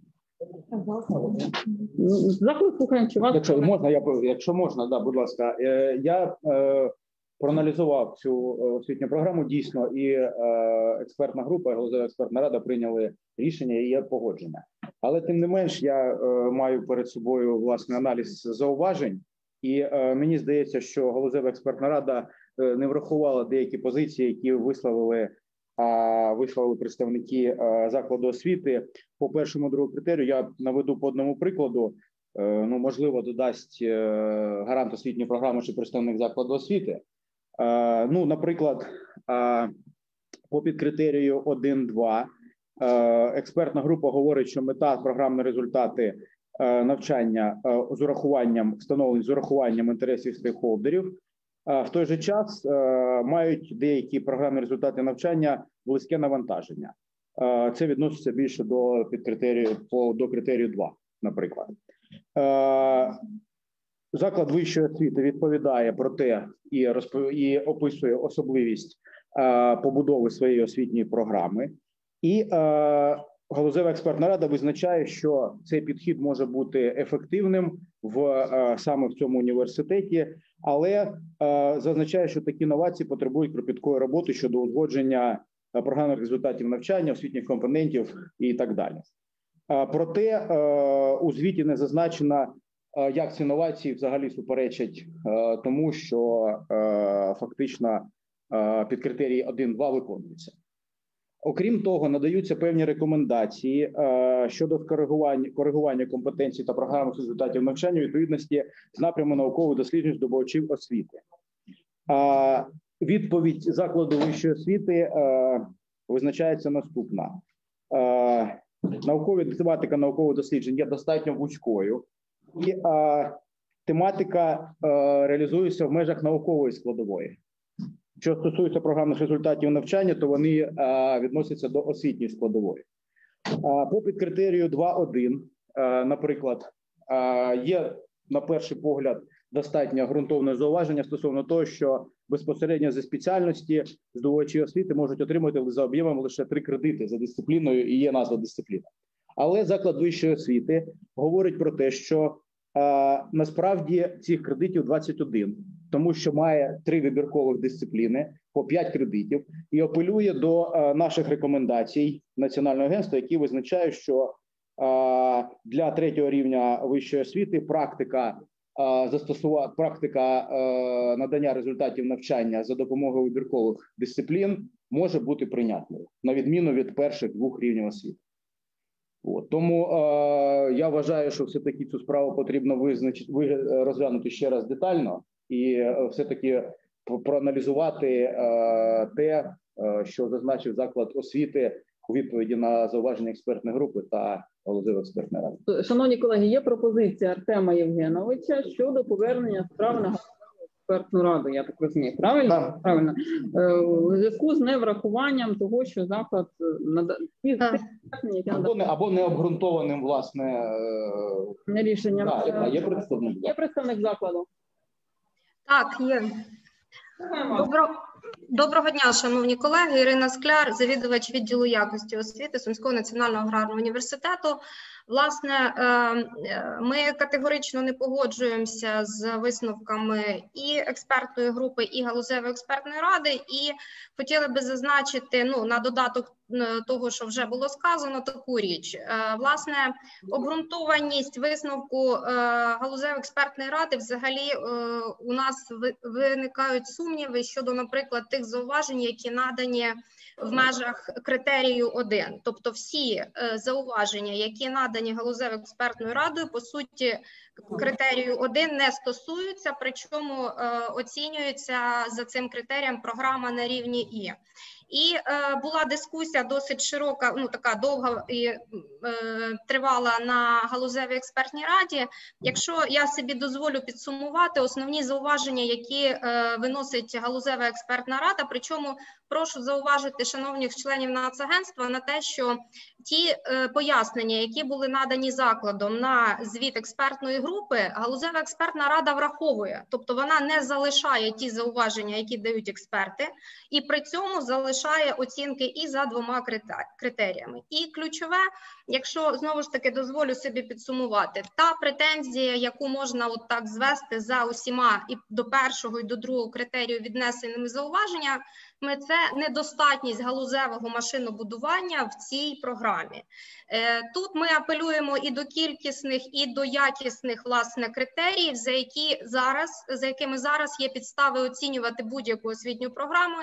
Заклад слухаємо, чи вас... Якщо можна, я, якщо можна, да, будь ласка. Е, Я е, проаналізував цю е, освітню програму, дійсно, і е, експертна група, і Галузева експертна рада прийняли рішення і є погодження. Але тим не менш, я е, маю перед собою власне аналіз зауважень, і е, мені здається, що Галузева експертна рада е, не врахувала деякі позиції, які висловили, а, висловили представники е, закладу освіти. По першому, другому критерію я наведу по одному прикладу. Е, ну, можливо, додасть е, гарант освітньої програми чи представник закладу освіти. Е, ну, наприклад, е, по підкритерію один-два е, експертна група говорить, що мета програмні результати е, навчання е, з урахуванням встановлень з урахуванням інтересів стейкхолдерів. Е, в той же час е, мають деякі програмні результати навчання близьке навантаження. Е, це відноситься більше до підкритерію по до критерію два, наприклад. Е, Заклад вищої освіти відповідає про те і розпов... і описує особливість е, побудови своєї освітньої програми. І е, Галузева експертна рада визначає, що цей підхід може бути ефективним в е, саме в цьому університеті, але е, зазначає, що такі новації потребують кропіткої роботи щодо узгодження е, програмних результатів навчання, освітніх компонентів і так далі. Е, проте е, у звіті не зазначено, як ці інновації взагалі суперечать е, тому, що е, фактично е, під критерії один-два виконуються. Окрім того, надаються певні рекомендації е, щодо коригування, коригування компетенцій та програмних результатів навчання у відповідності з напряму наукових досліджень здобувачів освіти. Е, відповідь закладу вищої освіти е, визначається наступна. Е, наукова тематика наукових досліджень є достатньо вузькою. І е, тематика е, реалізується в межах наукової складової. Що стосується програмних результатів навчання, то вони е, відносяться до освітньої складової. Е, по підкритерію два-один, е, наприклад, е, є, на перший погляд, достатньо ґрунтовне зауваження стосовно того, що безпосередньо зі спеціальності здобувачі освіти можуть отримати за об'ємом лише три кредити за дисципліною, і є назва дисципліна. Але заклад вищої освіти говорить про те, що е, насправді цих кредитів двадцять один, тому що має три вибіркових дисципліни по п'ять кредитів і апелює до е, наших рекомендацій Національного агентства, які визначають, що е, для третього рівня вищої освіти практика е, застосувати практика е, надання результатів навчання за допомогою вибіркових дисциплін може бути прийнятною, на відміну від перших двох рівнів освіти. От. Тому е, я вважаю, що все-таки цю справу потрібно визначити, розглянути ще раз детально і е, все-таки проаналізувати е, те, е, що зазначив заклад освіти у відповіді на зауваження експертної групи та Галузевої експертної ради. Шановні колеги, є пропозиція Артема Євгеновича щодо повернення справи на експертну раду, я так розумію, правильно? Так. Правильно. У зв'язку з неврахуванням того, що заклад надає або, не, або необґрунтованим, власне, рішенням. Да, є представник. Є представник закладу? Так, є. Добро... Доброго дня, шановні колеги. Ірина Скляр, завідувач відділу якості освіти Сумського національного аграрного університету. Власне, ми категорично не погоджуємося з висновками і експертної групи, і Галузевої експертної ради, і хотіли би зазначити, ну, на додаток того, що вже було сказано, таку річ. Власне, обґрунтованість висновку Галузевої експертної ради взагалі у нас виникають сумніви щодо, наприклад, тих зауважень, які надані в межах критерію один. Тобто всі зауваження, які надані Галузевою експертною радою, по суті, критерію один не стосуються, причому оцінюється за цим критерієм програма на рівні І. І е, була дискусія досить широка, ну така довга і е, тривала на Галузевій експертній раді. Якщо я собі дозволю підсумувати основні зауваження, які е, виносить Галузева експертна рада, причому прошу зауважити шановних членів Нацагентства на те, що ті е, пояснення, які були надані закладом на звіт експертної групи, Галузева експертна рада враховує. Тобто вона не залишає ті зауваження, які дають експерти, і при цьому залишає залишає оцінки і за двома критеріями. І ключове, якщо знову ж таки дозволю собі підсумувати, та претензія, яку можна от так звести за усіма і до першого, і до другого критерію віднесеними зауваження, ми це недостатність галузевого машинобудування в цій програмі. Тут ми апелюємо і до кількісних, і до якісних, власне, критеріїв, за які зараз, за якими зараз є підстави оцінювати будь-яку освітню програму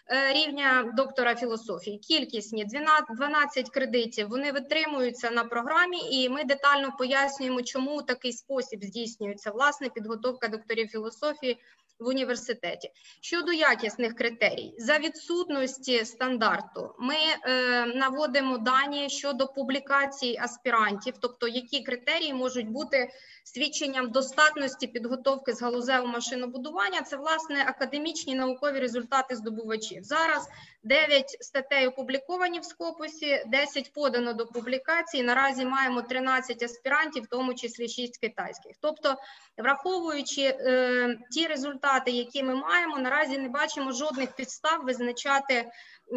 рівня доктора філософії. Кількісні дванадцять кредитів, вони витримуються на програмі, і ми детально пояснюємо, чому у такий спосіб здійснюється, власне, підготовка докторів філософії в університеті. Щодо якісних критерій, за відсутності стандарту ми е, наводимо дані щодо публікацій аспірантів, тобто які критерії можуть бути свідченням достатності підготовки з галузевого машинобудування. Це, власне, академічні наукові результати здобувачів. Зараз дев'ять статей опубліковані в Скопусі, десять подано до публікації, наразі маємо тринадцять аспірантів, в тому числі шість китайських. Тобто, враховуючи е, ті результати, які ми маємо, наразі не бачимо жодних підстав визначати е,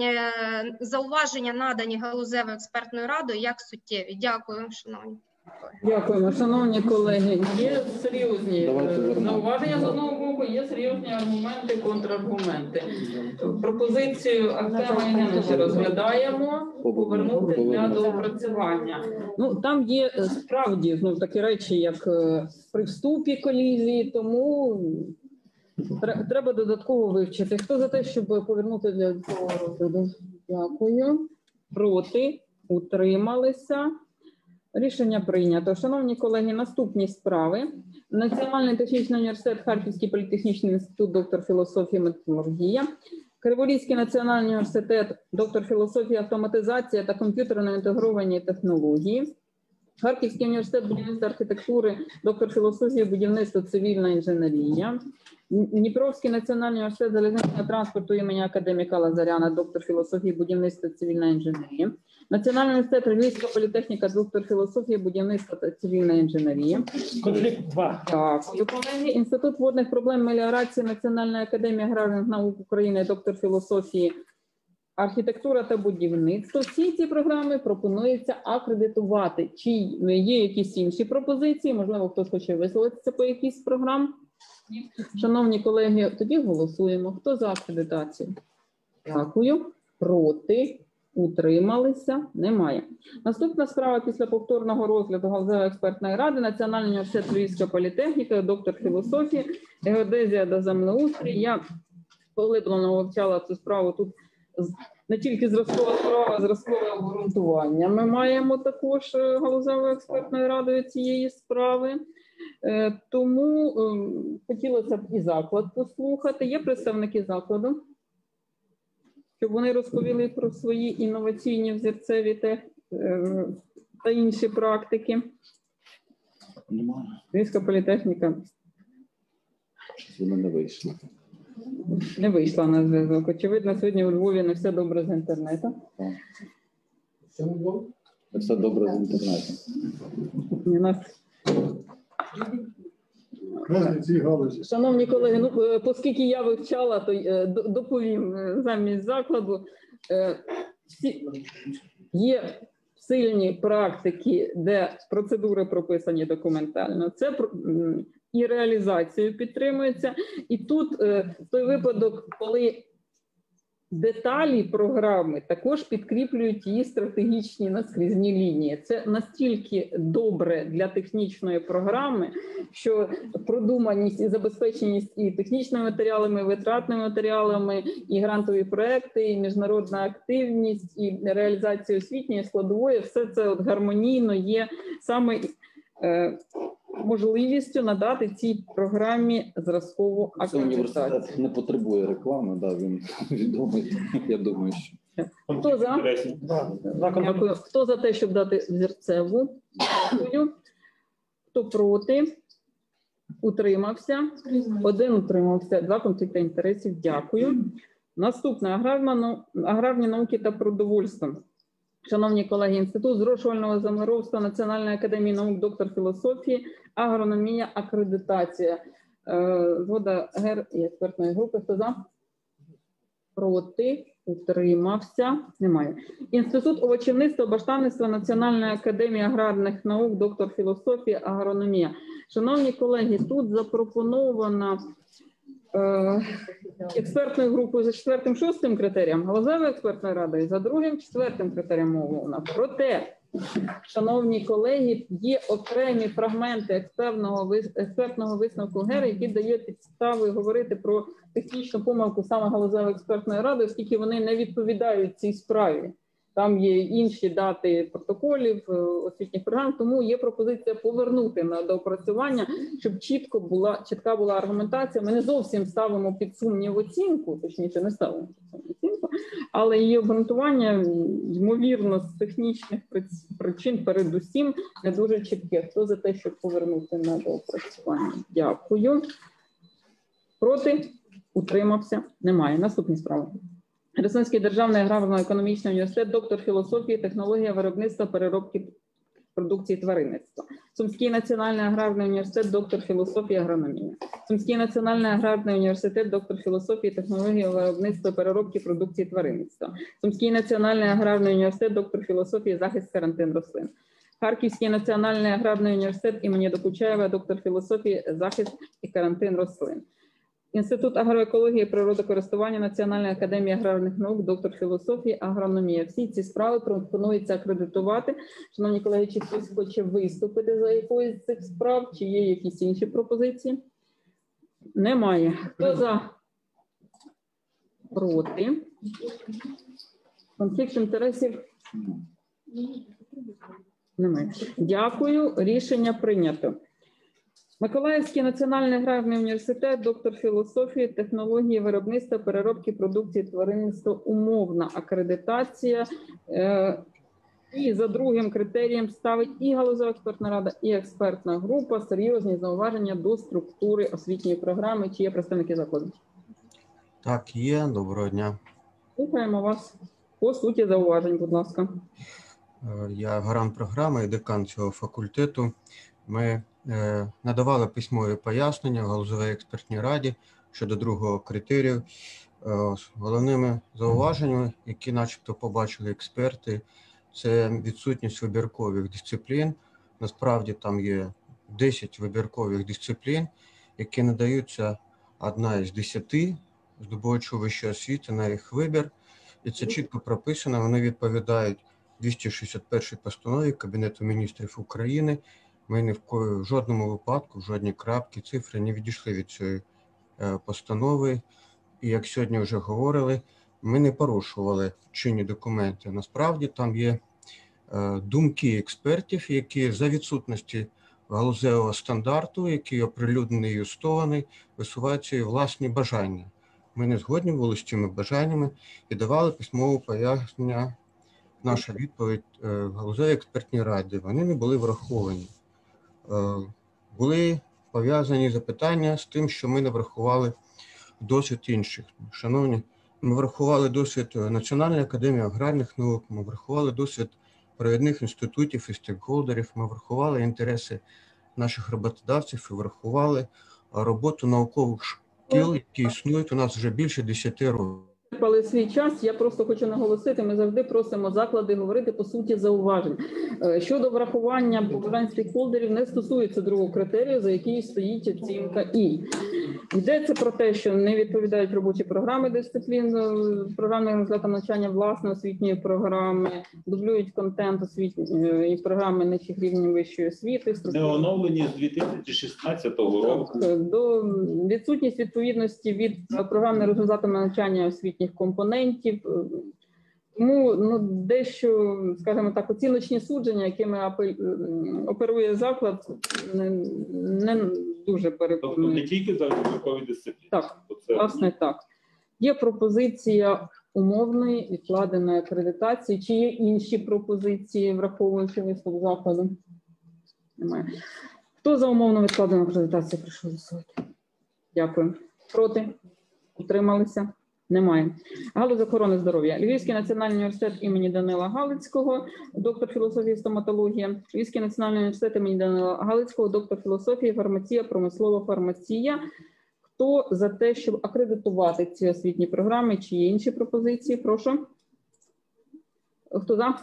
зауваження, надані галузевою експертною радою, як суттєві. Дякую, шановні. Дякуємо, шановні колеги. Є серйозні зауваження з одного боку, є серйозні аргументи, контраргументи. Пропозицію Артема Євгеновича розглядаємо, повернути для доопрацювання. Ну, там є справді ну, такі речі, як при вступі колізії, тому треба додатково вивчити. Хто за те, щоб повернути для цього розгляду? Дякую. Проти? Утрималися? Рішення прийнято. Шановні колеги, наступні справи. Національний технічний університет, Харківський політехнічний інститут, доктор філософії, металургія. Криворізький національний університет, доктор філософії, автоматизація та комп'ютерно інтегровані технології. Харківський університет будівництва архітектури, доктор філософії, будівництва, цивільна інженерія. Дніпровський національний університет залізничного транспорту імені академіка Лазаряна, доктор філософії, будівництва, цивільна інженерія. Національний університет Львівська політехніка, доктор філософії, будівництва та цивільна інженерія. Конфлікт два. Так, колеги, Інститут водних проблем меліорації, Національна академія аграрних наук України, доктор філософії, архітектура та будівництво. Всі ці програми пропонується акредитувати. Чи є якісь інші пропозиції? Можливо, хтось хоче висловитися по якійсь програм? Шановні колеги, тоді голосуємо. Хто за акредитацію? Дякую. Проти? Утрималися? Немає. Наступна справа після повторного розгляду галузевої експертної ради, Національний університет Львівська політехніка, доктор філософії, геодезія та землеустрій. Я поглиблено вивчала цю справу. Тут не тільки зразкова справа, а зразкове обґрунтування. Ми маємо також галузевою експертною радою цієї справи. Тому хотілося б і заклад послухати. Є представники закладу, щоб вони розповіли про свої інноваційні взірцеві та, та інші практики. Львівська політехніка. Вона не вийшла. Не вийшла на зв'язок. Очевидно, сьогодні у Львові не все добре з інтернетом. Все добре з інтернетом. У нас... Шановні колеги, ну, оскільки я вивчала, то доповім замість закладу. Є сильні практики, де процедури прописані документально. Це і реалізацію підтримується. І тут той випадок, коли деталі програми також підкріплюють її стратегічні наскрізні лінії. Це настільки добре для технічної програми, що продуманість і забезпеченість і технічними матеріалами, і витратними матеріалами, і грантові проекти, і міжнародна активність, і реалізація освітньої складової, все це от гармонійно є саме е, можливістю надати цій програмі зразкову акредитацію. Університет не потребує реклами, да, він відомий, я думаю, що. Хто за? Дякую. Хто за те, щоб дати взірцеву? Дякую. Хто проти? Утримався. Один утримався. Два конфлікти інтересів. Дякую. Наступне. Аграрні науки та продовольство. Шановні колеги, Інститут зрошувального землеробства Національної академії наук, доктор філософії, агрономія, акредитація. Згода ГЕР і експертної групи. Хто за? Проти? Утримався? Немає. Інститут овочівництва, баштанництва Національної академії аграрних наук, доктор філософії, агрономія. Шановні колеги, тут запропонована е, експертною групою за четвертим, шостим критерієм, галузевою експертною радою за другим, четвертим критерієм умовно. Проте, шановні колеги, є окремі фрагменти експертного, експертного висновку ГЕР, які дають підстави говорити про технічну помилку саме галузевої експертної ради, оскільки вони не відповідають цій справі. Там є інші дати протоколів, освітніх програм, тому є пропозиція повернути на доопрацювання, щоб чітко була, чітка була аргументація. Ми не зовсім ставимо під сумнів оцінку, точніше не ставимо під сумнів оцінку, але її обґрунтування, ймовірно, з технічних причин передусім не дуже чітке. Хто за те, щоб повернути на доопрацювання? Дякую. Проти? Утримався? Немає. Наступні справи. Херсонський державний аграрно-економічний університет, доктор філософії, технологія виробництва, переробки продукції тваринництва. Сумський національний аграрний університет, доктор філософії, агрономії. Сумський національний аграрний університет, доктор філософії, технології виробництва, переробки продукції тваринництва. Сумський національний аграрний університет, доктор філософії, захист карантин рослин. Харківський національний аграрний університет імені Докучаєва, доктор філософії, захист і карантин рослин. Інститут агроекології і природокористування Національної академії аграрних наук, доктор філософії, агрономія. Всі ці справи пропонується акредитувати. Шановні колеги, чи хтось хоче виступити за якоюсь з цих справ, чи є якісь інші пропозиції? Немає. Хто за? Проти? Конфлікт інтересів? Немає. Дякую. Рішення прийнято. Миколаївський національний аграрний університет, доктор філософії, технології виробництва, переробки продукції тваринництва, умовна акредитація. І за другим критерієм ставить і галузева експертна рада, і експертна група. Серйозні зауваження до структури освітньої програми. Чи є представники закладу? Так, є. Доброго дня. Слухаємо вас. По суті зауважень, будь ласка. Я гарант програми і декан цього факультету. Ми е, надавали письмові пояснення галузевій експертній раді щодо другого критерію. Е, головними зауваженнями, які начебто побачили експерти, це відсутність вибіркових дисциплін. Насправді там є десять вибіркових дисциплін, які надаються одна із десяти здобувачу вищої освіти на їх вибір. І це чітко прописано, вони відповідають двісті шістдесят першій постанові Кабінету міністрів України. Ми ні в, ко... в жодному випадку, в жодній крапки, цифри не відійшли від цієї е, постанови. І як сьогодні вже говорили, ми не порушували чинні документи. Насправді там є е, думки експертів, які за відсутності галузевого стандарту, який оприлюднений і юстований, висувають свої власні бажання. Ми не згодні були з цими бажаннями і давали письмове пояснення. Наша відповідь е, галузевій експертній раді, вони не були враховані. Були пов'язані запитання з тим, що ми не врахували досвід інших. Шановні, ми врахували досвід Національної академії аграрних наук, ми врахували досвід провідних інститутів і стейкхолдерів, ми врахували інтереси наших роботодавців і врахували роботу наукових шкіл, які існують у нас вже більше десяти років. Але свій час, я просто хочу наголосити, ми завжди просимо заклади говорити по суті зауважень. Щодо врахування побажань стейкхолдерів не стосується другого критерію, за який стоїть оцінка І. Йдеться про те, що не відповідають робочі програми дисциплін, програмним результатам навчання власної освітньої програми, дублюють контент освітньої програми нижчих рівнів вищої освіти. Не оновлені з дві тисячі шістнадцятого року. До відсутність відповідності від програмних результатів навчання освітніх компонентів. Тому ну, дещо, скажімо так, оціночні судження, якими оперує заклад, не, не дуже переконують. Тобто не тільки за вибіркові дисципліни? Так, Це... власне так. Є пропозиція умовної відкладеної акредитації. Чи є інші пропозиції, враховуючи висновок закладу? Немає. Хто за умовну відкладену акредитацію прийшов голосувати? Дякую. Проти? Утрималися? Немає. Галузь охорони здоров'я. Львівський національний університет імені Данила Галицького, доктор філософії, стоматологія. Львівський національний університет імені Данила Галицького, доктор філософії, фармація, промислова фармація. Хто за те, щоб акредитувати ці освітні програми, чи є інші пропозиції? Прошу. Хто за?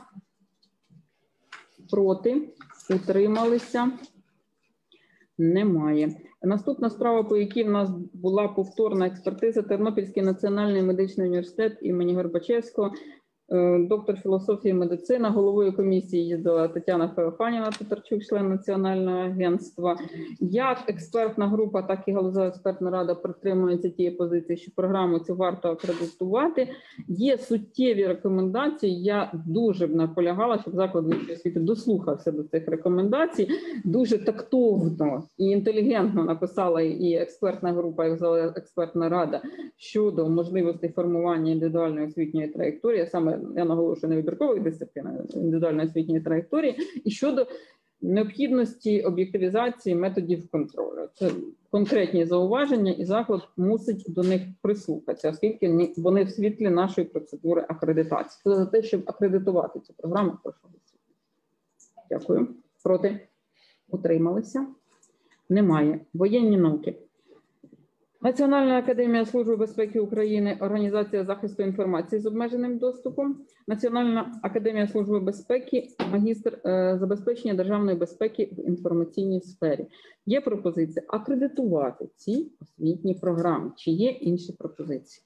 Проти? Утрималися? Немає. Наступна справа, по якій в нас була повторна експертиза, Тернопільський національний медичний університет імені Горбачевського, доктор філософії медицини, головою комісії їздила Тетяна Феофанівна Татарчук, член Національного агентства. Як експертна група, так і галузева експертна рада притримуються тієї позиції, що програму цю варто акредитувати. Є суттєві рекомендації. Я дуже б наполягала, щоб заклад вищої освіти дослухався до цих рекомендацій. Дуже тактовно і інтелігентно написала і експертна група, і експертна рада щодо можливостей формування індивідуальної освітньої траєкторії, саме я наголошую на вибіркових дисциплінах індивідуальної освітньої траєкторії, і щодо необхідності об'єктивізації методів контролю. Це конкретні зауваження, і заклад мусить до них прислухатися, оскільки вони в світлі нашої процедури акредитації. Це за те, щоб акредитувати цю програму. Прошу. Дякую. Проти? Утрималися? Немає. Воєнні науки. Національна академія Служби безпеки України, Організація захисту інформації з обмеженим доступом, Національна академія Служби безпеки, магістр е, забезпечення державної безпеки в інформаційній сфері. Є пропозиція акредитувати ці освітні програми. Чи є інші пропозиції?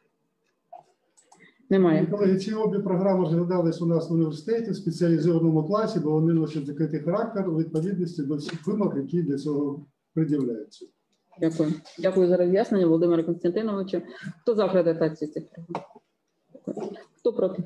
Немає. Колеги, ці обі програми розглядались у нас в університеті в спеціалізованому класі, бо вони носять закритий характер у відповідності до всіх вимог, які для цього пред'являються. Дякую. Дякую за роз'яснення, Володимире Константиновичу. Хто за акредитацію цих програм? Хто проти?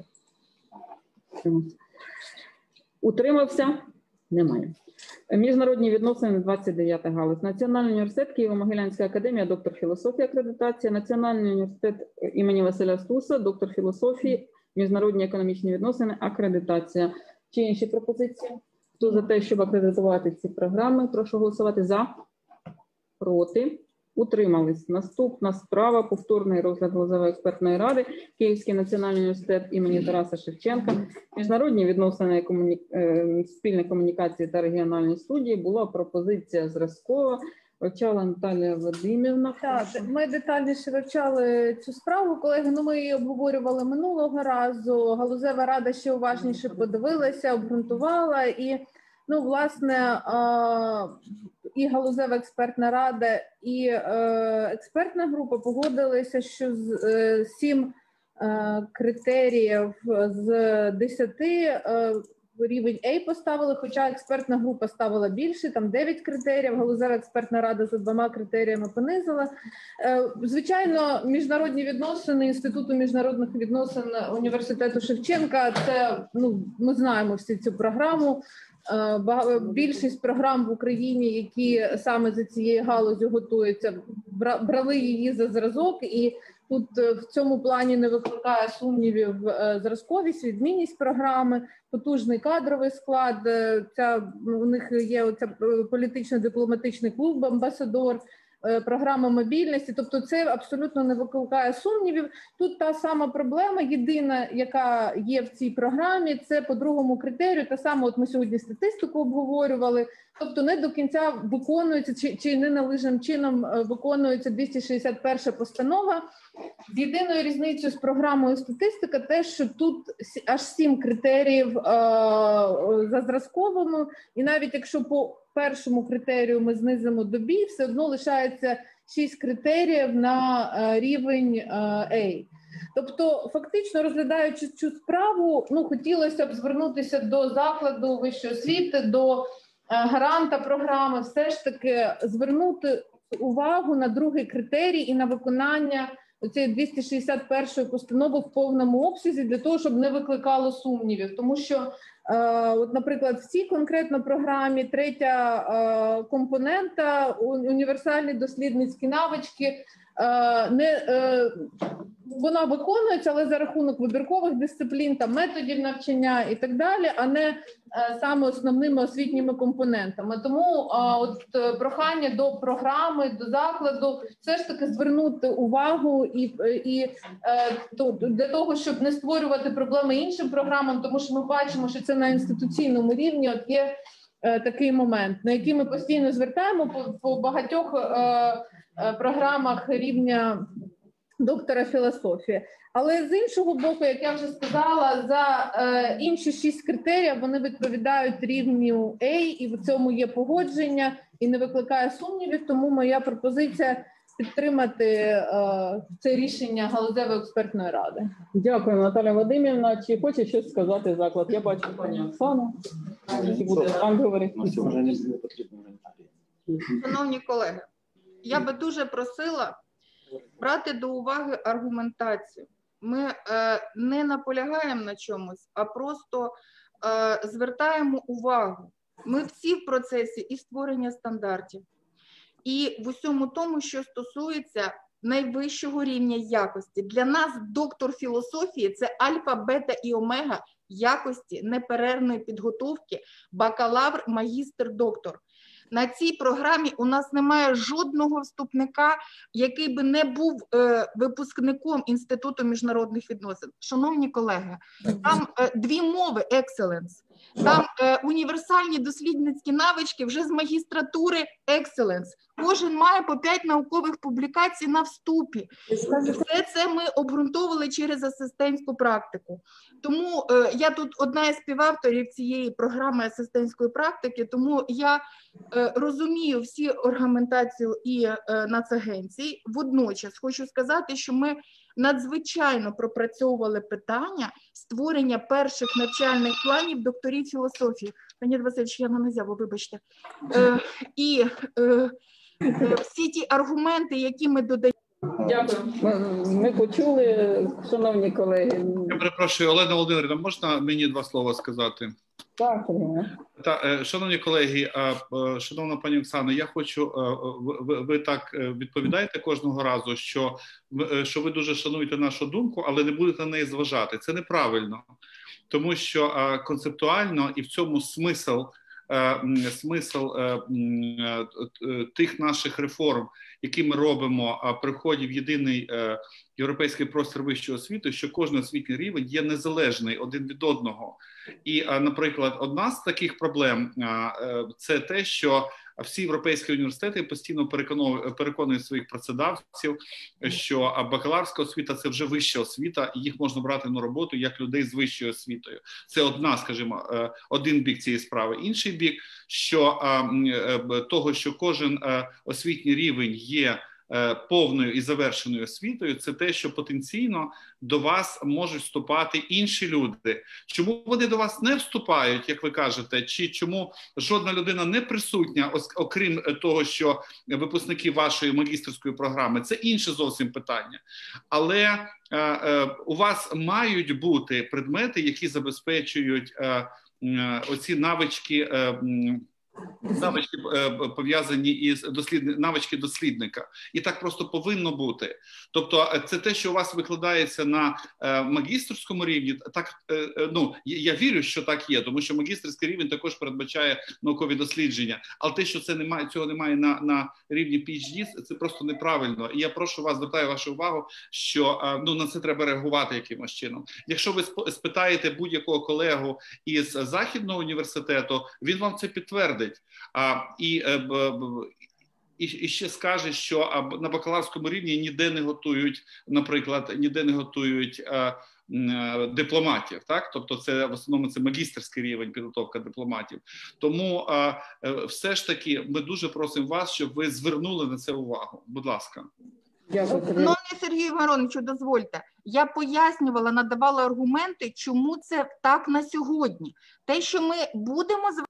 Утримався? Немає. Міжнародні відносини, двадцять дев'ята галузь. Національний університет Києво-Могилянська академія, доктор філософії, акредитація. Національний університет імені Василя Стуса, доктор філософії, міжнародні економічні відносини, акредитація. Чи інші пропозиції? Хто за те, щоб акредитувати ці програми? Прошу голосувати за. Проти? Утримались. Наступна справа – повторний розгляд галузевої експертної ради, Київський національний університет імені Тараса Шевченка, міжнародні відносини, комуні... спільні комунікації та регіональні студії. Була пропозиція зразкова. Вивчала Наталія Вадимівна. Так, ми детальніше вивчали цю справу, колеги. Ну, ми її обговорювали минулого разу. Галузева рада ще уважніше подивилася, обґрунтувала і, ну, власне, і галузева експертна рада, і е, експертна група погодилися, що з е, сім е, критеріїв з десяти е, рівень А поставили, хоча експертна група ставила більше, там дев'ять критеріїв, галузева експертна рада за двома критеріями понизила. Е, звичайно, міжнародні відносини Інституту міжнародних відносин університету Шевченка, це, ну, ми знаємо всі цю програму. Більшість програм в Україні, які саме за цією галузю готуються, брали її за зразок, і тут в цьому плані не викликає сумнівів зразковість, відмінність програми, потужний кадровий склад. Ця, у них є оця політично-дипломатичний клуб «Амбасадор», програма мобільності, тобто це абсолютно не викликає сумнівів. Тут та сама проблема, єдина, яка є в цій програмі, це по другому критерію, та сама, от ми сьогодні статистику обговорювали, тобто не до кінця виконується, чи, чи не належним чином виконується двісті шістдесят перша постанова. З єдиною різницею з програмою статистика те, що тут аж сім критеріїв е, за зразковими, і навіть якщо по першому критерію ми знизимо до Б, все одно лишається шість критеріїв на е, рівень е, А. Тобто, фактично, розглядаючи цю справу, ну, хотілося б звернутися до закладу вищої освіти, до е, гаранта програми, все ж таки звернути увагу на другий критерій і на виконання оцієї двісті шістдесят першої постанови в повному обсязі, для того, щоб не викликало сумнівів. Тому що, е, от, наприклад, в цій конкретно програмі третя е, компонента, універсальні дослідницькі навички, е, не, е, вона виконується, але за рахунок вибіркових дисциплін, там, методів навчання і так далі, а не е, саме основними освітніми компонентами. Тому е, от, е, прохання до програми, до закладу, все ж таки звернути увагу і, і е, то, для того, щоб не створювати проблеми іншим програмам, тому що ми бачимо, що це на інституційному рівні. От є е, такий момент, на який ми постійно звертаємо по, по багатьох е, е, програмах рівня доктора філософії. Але з іншого боку, як я вже сказала, за е, інші шість критеріїв вони відповідають рівню А, і в цьому є погодження, і не викликає сумнівів, тому моя пропозиція підтримати е, це рішення галузевої експертної ради. Дякую, Наталя Вадимівна. Чи хоче щось сказати заклад? Я бачу пані Оксану, які буде там говорити. Шановні колеги, я би дуже просила брати до уваги аргументацію. Ми е, не наполягаємо на чомусь, а просто е, звертаємо увагу. Ми всі в процесі і створення стандартів, і в усьому тому, що стосується найвищого рівня якості. Для нас доктор філософії – це альфа, бета і омега якості неперервної підготовки, бакалавр, магістр, доктор. На цій програмі у нас немає жодного вступника, який би не був е, випускником Інституту міжнародних відносин. Шановні колеги, там е, дві мови «Екселенс», там е, універсальні дослідницькі навички вже з магістратури «Екселенс». Кожен має по п'ять наукових публікацій на вступі. Все це ми обґрунтовували через асистентську практику. Тому е, я тут одна із співавторів цієї програми асистентської практики, тому я е, розумію всі аргументацію і е, Нацагенції. Водночас хочу сказати, що ми надзвичайно пропрацьовували питання створення перших навчальних планів докторів філософії. Леонід Васильович, я на нозяву, вибачте. Е, і е, е, всі ті аргументи, які ми додаємо. Дякую. Ми, ми почули, шановні колеги. Я перепрошую, Олена Володимирівна, можна мені два слова сказати? Так, Так, шановні колеги, шановна пані Оксано, я хочу, ви, ви так відповідаєте кожного разу, що, що ви дуже шануєте нашу думку, але не будете на неї зважати. Це неправильно, тому що концептуально і в цьому смисл, смисл тих наших реформ, які ми робимо при вході в єдиний європейський простір вищої освіти, що кожен освітній рівень є незалежний один від одного. І, наприклад, одна з таких проблем – це те, що всі європейські університети постійно переконують своїх працедавців, що бакалаврська освіта – це вже вища освіта, і їх можна брати на роботу як людей з вищою освітою. Це одна, скажімо, один бік цієї справи. Інший бік, що того, що кожен освітній рівень є повною і завершеною освітою, це те, що потенційно до вас можуть вступати інші люди. Чому вони до вас не вступають, як ви кажете, чи чому жодна людина не присутня, окрім того, що випускники вашої магістерської програми, це інше зовсім питання. Але е, е, у вас мають бути предмети, які забезпечують е, е, оці навички е, навички пов'язані із дослідни... навички дослідника. І так просто повинно бути. Тобто це те, що у вас викладається на магістерському рівні, так, ну, я вірю, що так є, тому що магістерський рівень також передбачає наукові дослідження, але те, що це немає, цього немає на, на рівні пі ейч ді, це просто неправильно. І я прошу вас, звертаю вашу увагу, що ну, на це треба реагувати якимось чином. Якщо ви спитаєте будь-якого колегу із Західного університету, він вам це підтвердить. А, і, і, і ще скаже, що на бакалаврському рівні ніде не готують, наприклад, ніде не готують а, а, дипломатів, так? Тобто це в основному це магістерський рівень підготовка дипломатів. Тому а, все ж таки ми дуже просимо вас, щоб ви звернули на це увагу. Будь ласка. Шановний Сергію Мироновичу, дозвольте. Я пояснювала, надавала аргументи, чому це так на сьогодні. Те, що ми будемо з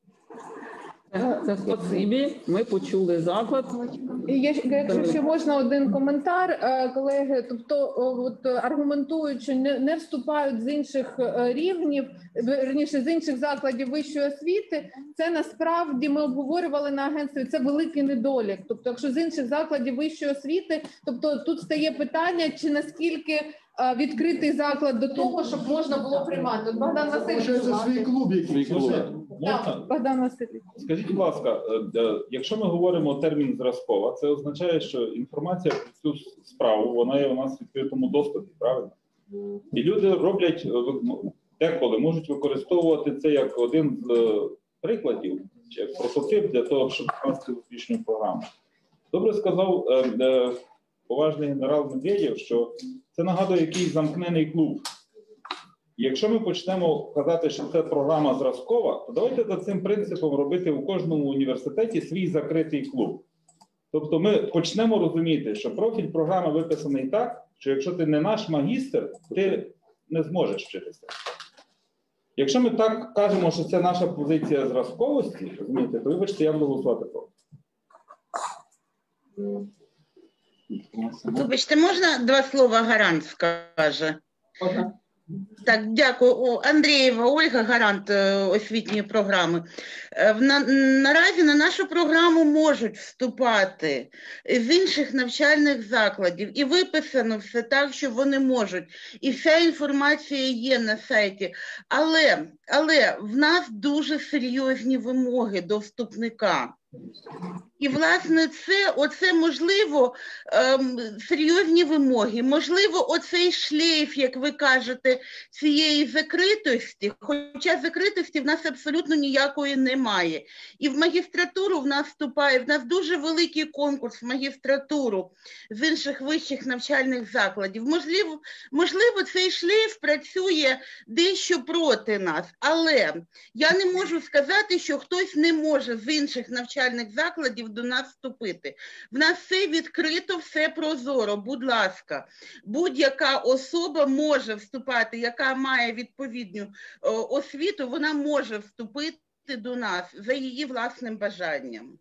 Це спасибі, ми почули заклад. Якщо ще можна один коментар, колеги, тобто от, аргументують, що не, не вступають з інших рівнів, верніше, з інших закладів вищої освіти, це насправді ми обговорювали на агентстві, це великий недолік. Тобто, якщо з інших закладів вищої освіти, тобто тут стає питання, чи наскільки відкритий заклад до того, щоб можна було приймати. От Богдан Васильович. Це свій клуб якийсь. Так, Богдан Васильович. Скажіть, будь ласка, якщо ми говоримо термін зразкова, це означає, що інформація про цю справу, вона є у нас в відкритому доступі, правильно? І люди роблять, деколи можуть використовувати це як один з прикладів чи прототип для того, щоб вкласти успішну програму. Добре сказав е, е, поважний генерал Медведєв, що це нагадує якийсь замкнений клуб. І якщо ми почнемо казати, що це програма зразкова, то давайте за цим принципом робити у кожному університеті свій закритий клуб. Тобто ми почнемо розуміти, що профіль програми виписаний так, що якщо ти не наш магістр, ти не зможеш вчитися. Якщо ми так кажемо, що це наша позиція зразковості, розумієте, то вибачте, я буду голосувати проти. Вибачте, можна два слова гарант скаже? Ага. Так, дякую. О, Андрієва Ольга, гарант е, освітньої програми. Е, в на, наразі на нашу програму можуть вступати з інших навчальних закладів. І виписано все так, що вони можуть. І вся інформація є на сайті. Але, але в нас дуже серйозні вимоги до вступника. І, власне, це, оце, можливо, ем, серйозні вимоги, можливо, оцей шлейф, як ви кажете, цієї закритості, хоча закритості в нас абсолютно ніякої немає. І в магістратуру в нас вступає, в нас дуже великий конкурс в магістратуру з інших вищих навчальних закладів. Можливо, можливо, цей шлейф працює дещо проти нас, але я не можу сказати, що хтось не може з інших навчальних закладів до нас вступити. В нас все відкрито, все прозоро, будь ласка. Будь-яка особа може вступати, яка має відповідну о, освіту, вона може вступити до нас за її власним бажанням.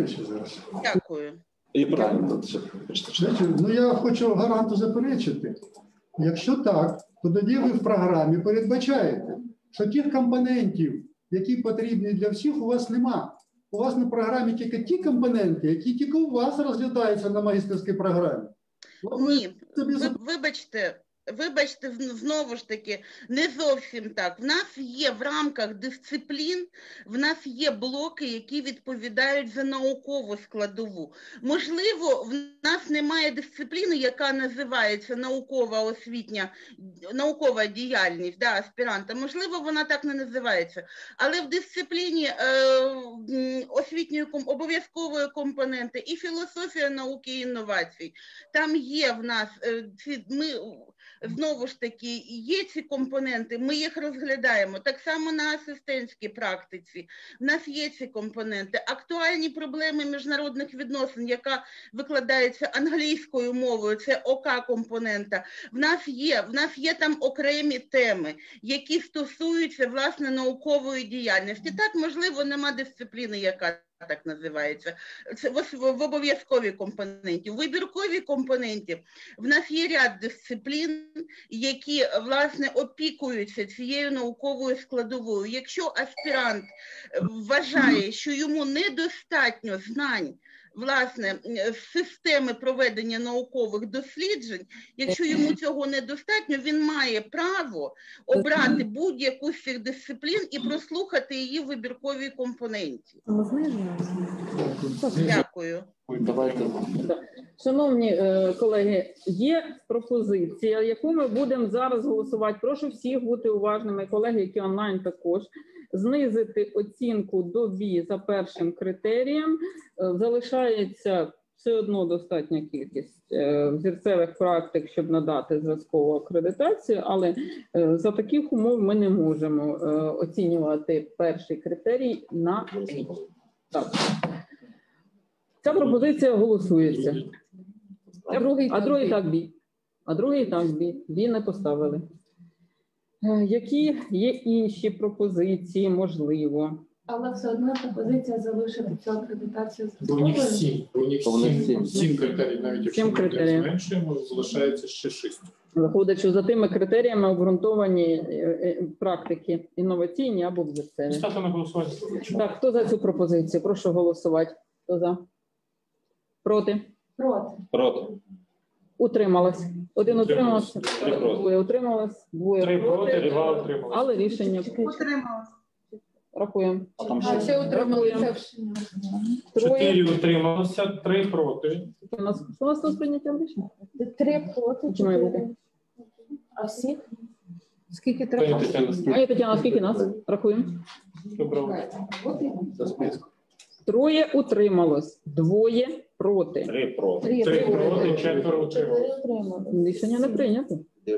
Дякую. І правильно. Знаєте, ну я хочу гаранту заперечити. Якщо так, то тоді ви в програмі передбачаєте, що тих компонентів, які потрібні для всіх, у вас нема. У вас на програмі тільки ті компоненти, які тільки у вас розглядаються на магістерській програмі. Ні, ви, вибачте, вибачте, знову ж таки, не зовсім так. В нас є в рамках дисциплін, в нас є блоки, які відповідають за наукову складову. Можливо, в нас немає дисципліни, яка називається наукова освітня, наукова діяльність, да, аспіранта. Можливо, вона так не називається. Але в дисципліні е, освітньої обов'язкової компоненти і філософія науки і інновацій. Там є в нас, е, ці, ми, знову ж таки, є ці компоненти, ми їх розглядаємо. Так само на асистентській практиці. В нас є ці компоненти. Актуальні проблеми міжнародних відносин, яка викладається англійською мовою, це ОК-компонента. В нас є, в нас є там окремі теми, які стосуються, власне, наукової діяльності. Так, можливо, нема дисципліни, яка так називається, це в, в обов'язковій компоненті. В вибірковій компоненті в нас є ряд дисциплін, які, власне, опікуються цією науковою складовою. Якщо аспірант вважає, що йому недостатньо знань, власне, системи проведення наукових досліджень, якщо йому цього недостатньо, він має право обрати будь-яку з цих дисциплін і прослухати її в вибірковій компоненті. Дякую. Давайте. Шановні е, колеги, є пропозиція, яку ми будемо зараз голосувати. Прошу всіх бути уважними, колеги, які онлайн також. Знизити оцінку до «бі» за першим критерієм. Залишається все одно достатня кількість взірцевих практик, щоб надати зразкову акредитацію, але за таких умов ми не можемо оцінювати перший критерій на «бі». Так. Ця пропозиція голосується. А другий, а другий так «бі». А другий так «бі». «Бі» не поставили. Які є інші пропозиції, можливо? Але все одно пропозиція залишити цю акредитацію з Бо у них сім, бо у них сім, сім критерій, навіть якщо ми критерій. зменшуємо, залишається ще шість. Виходить, що за тими критеріями обґрунтовані практики інноваційні або взірцеві. Ставте на голосування. Так, хто за цю пропозицію? Прошу голосувати. Хто за? Проти? Проти. Проти. Утрималось. Один утримався, двоє утрималось, двоє Три проти, проти, два утрималось. але рішення Утрималась. рахуємо. А там ще, ще утрималися. Чотири утрималося, три проти. У нас, що у нас тут з прийняттям рішення? Три проти, Чи має бути? А всіх? Скільки треба? Пані Тетяна, скільки нас? Рахуємо. Троє утрималось, двоє проти. Три проти. Три Три проти. проти, четверо утрималися. Рішення не прийнято.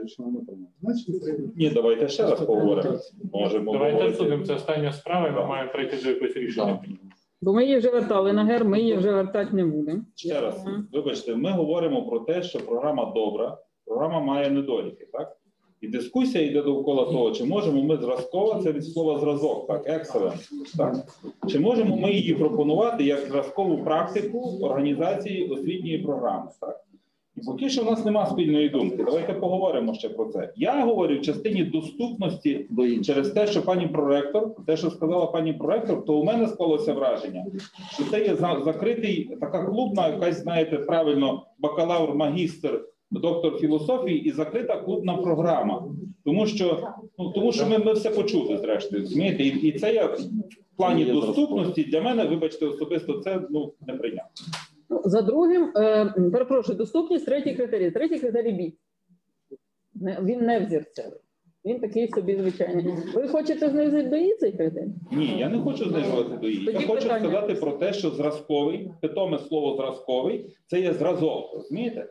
Ні, давайте ще раз поговоримо. Можемо Давайте говорити. судимо, це остання справа, і ми маємо прийти до якогось рішення. Бо ми її вже вертали на ГЕР, ми її вже вертати не будемо. Ще раз, вибачте, ми говоримо про те, що програма добра, програма має недоліки, так? І дискусія йде довкола того, чи можемо ми зразково, це від слова зразок, так, excellent, так? Чи можемо ми її пропонувати як зразкову практику організації освітньої програми, так? І поки що в нас немає спільної думки. Давайте поговоримо ще про це. Я говорю в частині доступності через те, що пані проректор, те, що сказала пані проректор, то у мене склалося враження, що це є за- закритий, така клубна, якась, знаєте, правильно, бакалавр, магістр, доктор філософії і закрита клубна програма. Тому що, ну, тому що ми, ми все почули, зрештою, розумієте? І, і це є в плані доступності для мене, вибачте, особисто це, ну, неприйнятно. За другим, е, перепрошую, доступність, третій критерій. Третій критерій бій. Не- Він не взірцевий. Він такий собі звичайний. Ви хочете знизити до І цей критерій? Ні, я не хочу знижувати до її. Я Тоді хочу питання. сказати про те, що зразковий, питоме слово зразковий, це є зразок, розумієте?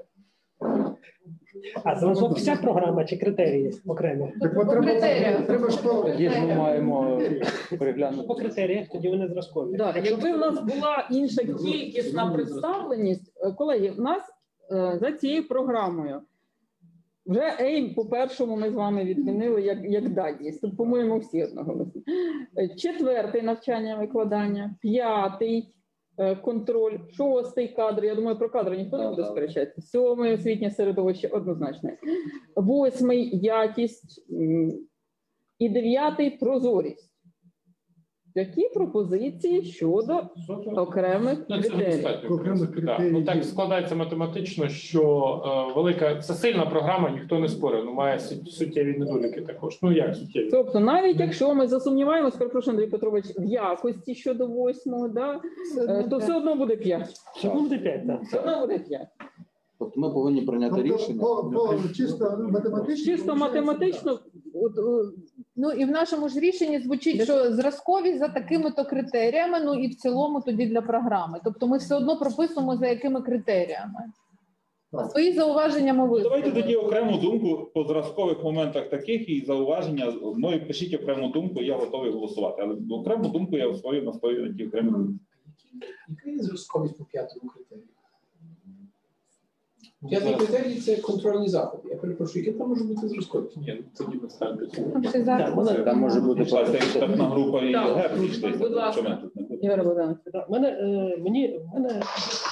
А зразок вся програма чи критерії окремі? Так от треба, треба ж по- Тоді ж ми маємо переглянути. По критеріях, тоді вони зразкові. Да, якби в нас була інша кількісна представленість, е, колеги, в нас е, за цією програмою вже ейм по першому ми з вами відмінили як, як датність. Тут, по-моєму, всі одноголосні. Е, Четвертий навчання викладання, п'ятий е, контроль, шостий кадр. Я думаю, про кадри ніхто не буде сперечатися. Сьомий освітнє середовище однозначно. Восьмий якість м, і дев'ятий прозорість. Які пропозиції щодо окремих Ну, це критеріїв? достатньо. в принципі, так. Ну, так складається математично, що е, велика, це сильна програма, ніхто не спорив, ну має сут- суттєві недоліки також. Ну як суттєві? Тобто, навіть якщо ми засумніваємось, перепрошую, Андрій Петрович, в якості щодо восьмого, да, е, то все одно буде п'ять. Все одно буде п'ять, так. Все одно буде п'ять. Тобто ми повинні прийняти Тобто, рішення. по- по- чисто математично. Чисто математично, от, е, Ну і в нашому ж рішенні звучить, що зразкові за такими-то критеріями, ну і в цілому тоді для програми. Тобто ми все одно прописуємо, за якими критеріями. Свої зауваження ми Давайте висловили. тоді окрему думку по зразкових моментах таких і зауваження. Мною пишіть окрему думку, я готовий голосувати. Але окрему думку я свою настоюю на ті окремі думки. Яка є зразковість по п'ятому критерію? П'ятий критерій – це контрольні заходи. Я перепрошую, яке там може бути зразковість? Ні, тоді не ставлю. Так, мене- Там може бути Це експертна група і Так, ГЕР пішли. будь ласка. Що ми тут не будемо? Ігор Богданович. Так, мене, е, мені, мене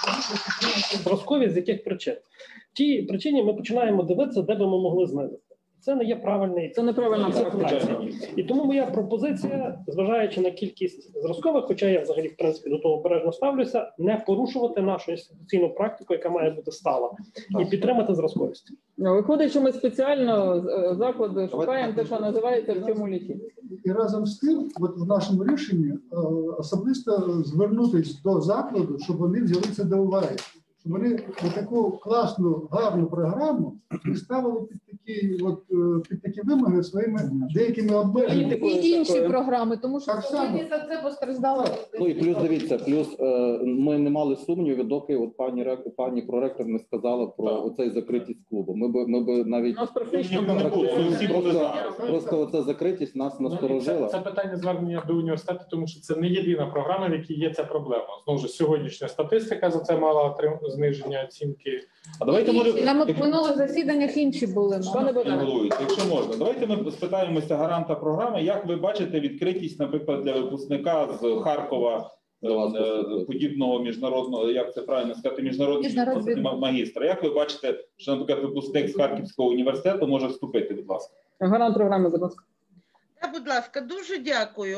зразкові з яких причин. В тій причині ми починаємо дивитися, де би ми могли знизити. Це не є правильний. Це неправильна практика. І тому моя пропозиція, зважаючи на кількість зразкових, хоча я взагалі в принципі до того обережно ставлюся, не порушувати нашу інституційну практику, яка має бути стала, і підтримати зразковість. Ну, виходить, що ми спеціально е, заклади шукаємо те, що називається в цьому літі. І разом з тим, от в нашому рішенні е, особисто звернутися до закладу, щоб вони взяли це до уваги. Щоб вони таку класну, гарну програму ставили під такі, от, е, під такі вимоги своїми деякими обмеженнями. І інші програми, тому що Так само. сьогодні за це постраждали. Ну і плюс дивіться, плюс е, ми не мали сумнівів, доки от пані рек- пані проректор не сказала про оцей закритість клубу. Ми би ми би навіть У нас практично не було, всі були просто, за. просто оця закритість нас Ну, і це, насторожила. це питання звернення до університету, тому що це не єдина програма, в якій є ця проблема. Знову ж сьогоднішня статистика за це мала отрим- зниження оцінки. А давайте може На минулих засіданнях інші були. Пане Богдане. головуючий, якщо можна, давайте ми спитаємося гаранта програми, як ви бачите відкритість, наприклад, для випускника з Харкова е, е, подібного міжнародного, як це правильно сказати, міжнародного Міжнародний. ма- магістра. Як ви бачите, що, наприклад, випускник з Харківського університету може вступити, будь ласка? Гарант програми, будь ласка. Та, будь ласка, дуже дякую.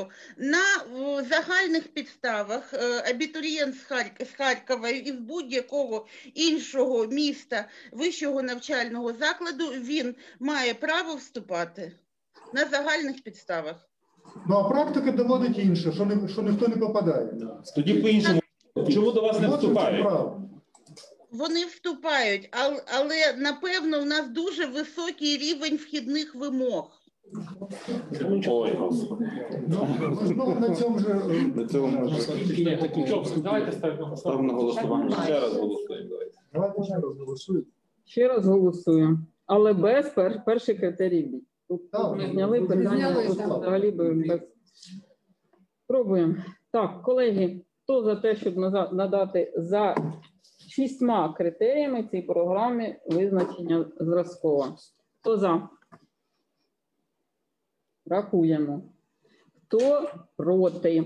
На е, загальних підставах е, абітурієнт з, Харк... з Харкова і з будь-якого іншого міста вищого навчального закладу, він має право вступати на загальних підставах. Ну а практика доводить інше, що, не, що ніхто не попадає. Тоді по-іншому, чому до вас не От це вступають? право. Вони вступають, ал- але, напевно, у нас дуже високий рівень вхідних вимог. Ой, Господи. Ну, на цьому же На цьому Ні, таким чином, давайте ставимо ставимо на голосування. Ще раз голосуємо. Давайте. давайте ще раз голосуємо. Ще раз голосуємо. Але без пер, перший критерій бій. Тут, тут ми зняли питання, Зняли, тут так. взагалі без. Пробуємо. Так, колеги, хто за те, щоб наза- надати за шістьма критеріями цій програмі визначення зразкова? Хто за? Рахуємо. Хто проти?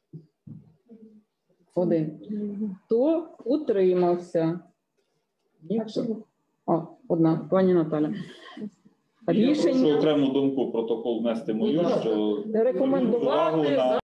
Один. Хто утримався? Ніхто. О, одна, пані Наталя. Я прошу Рішення окрему думку в протокол внести мою, що рекомендувати увагу на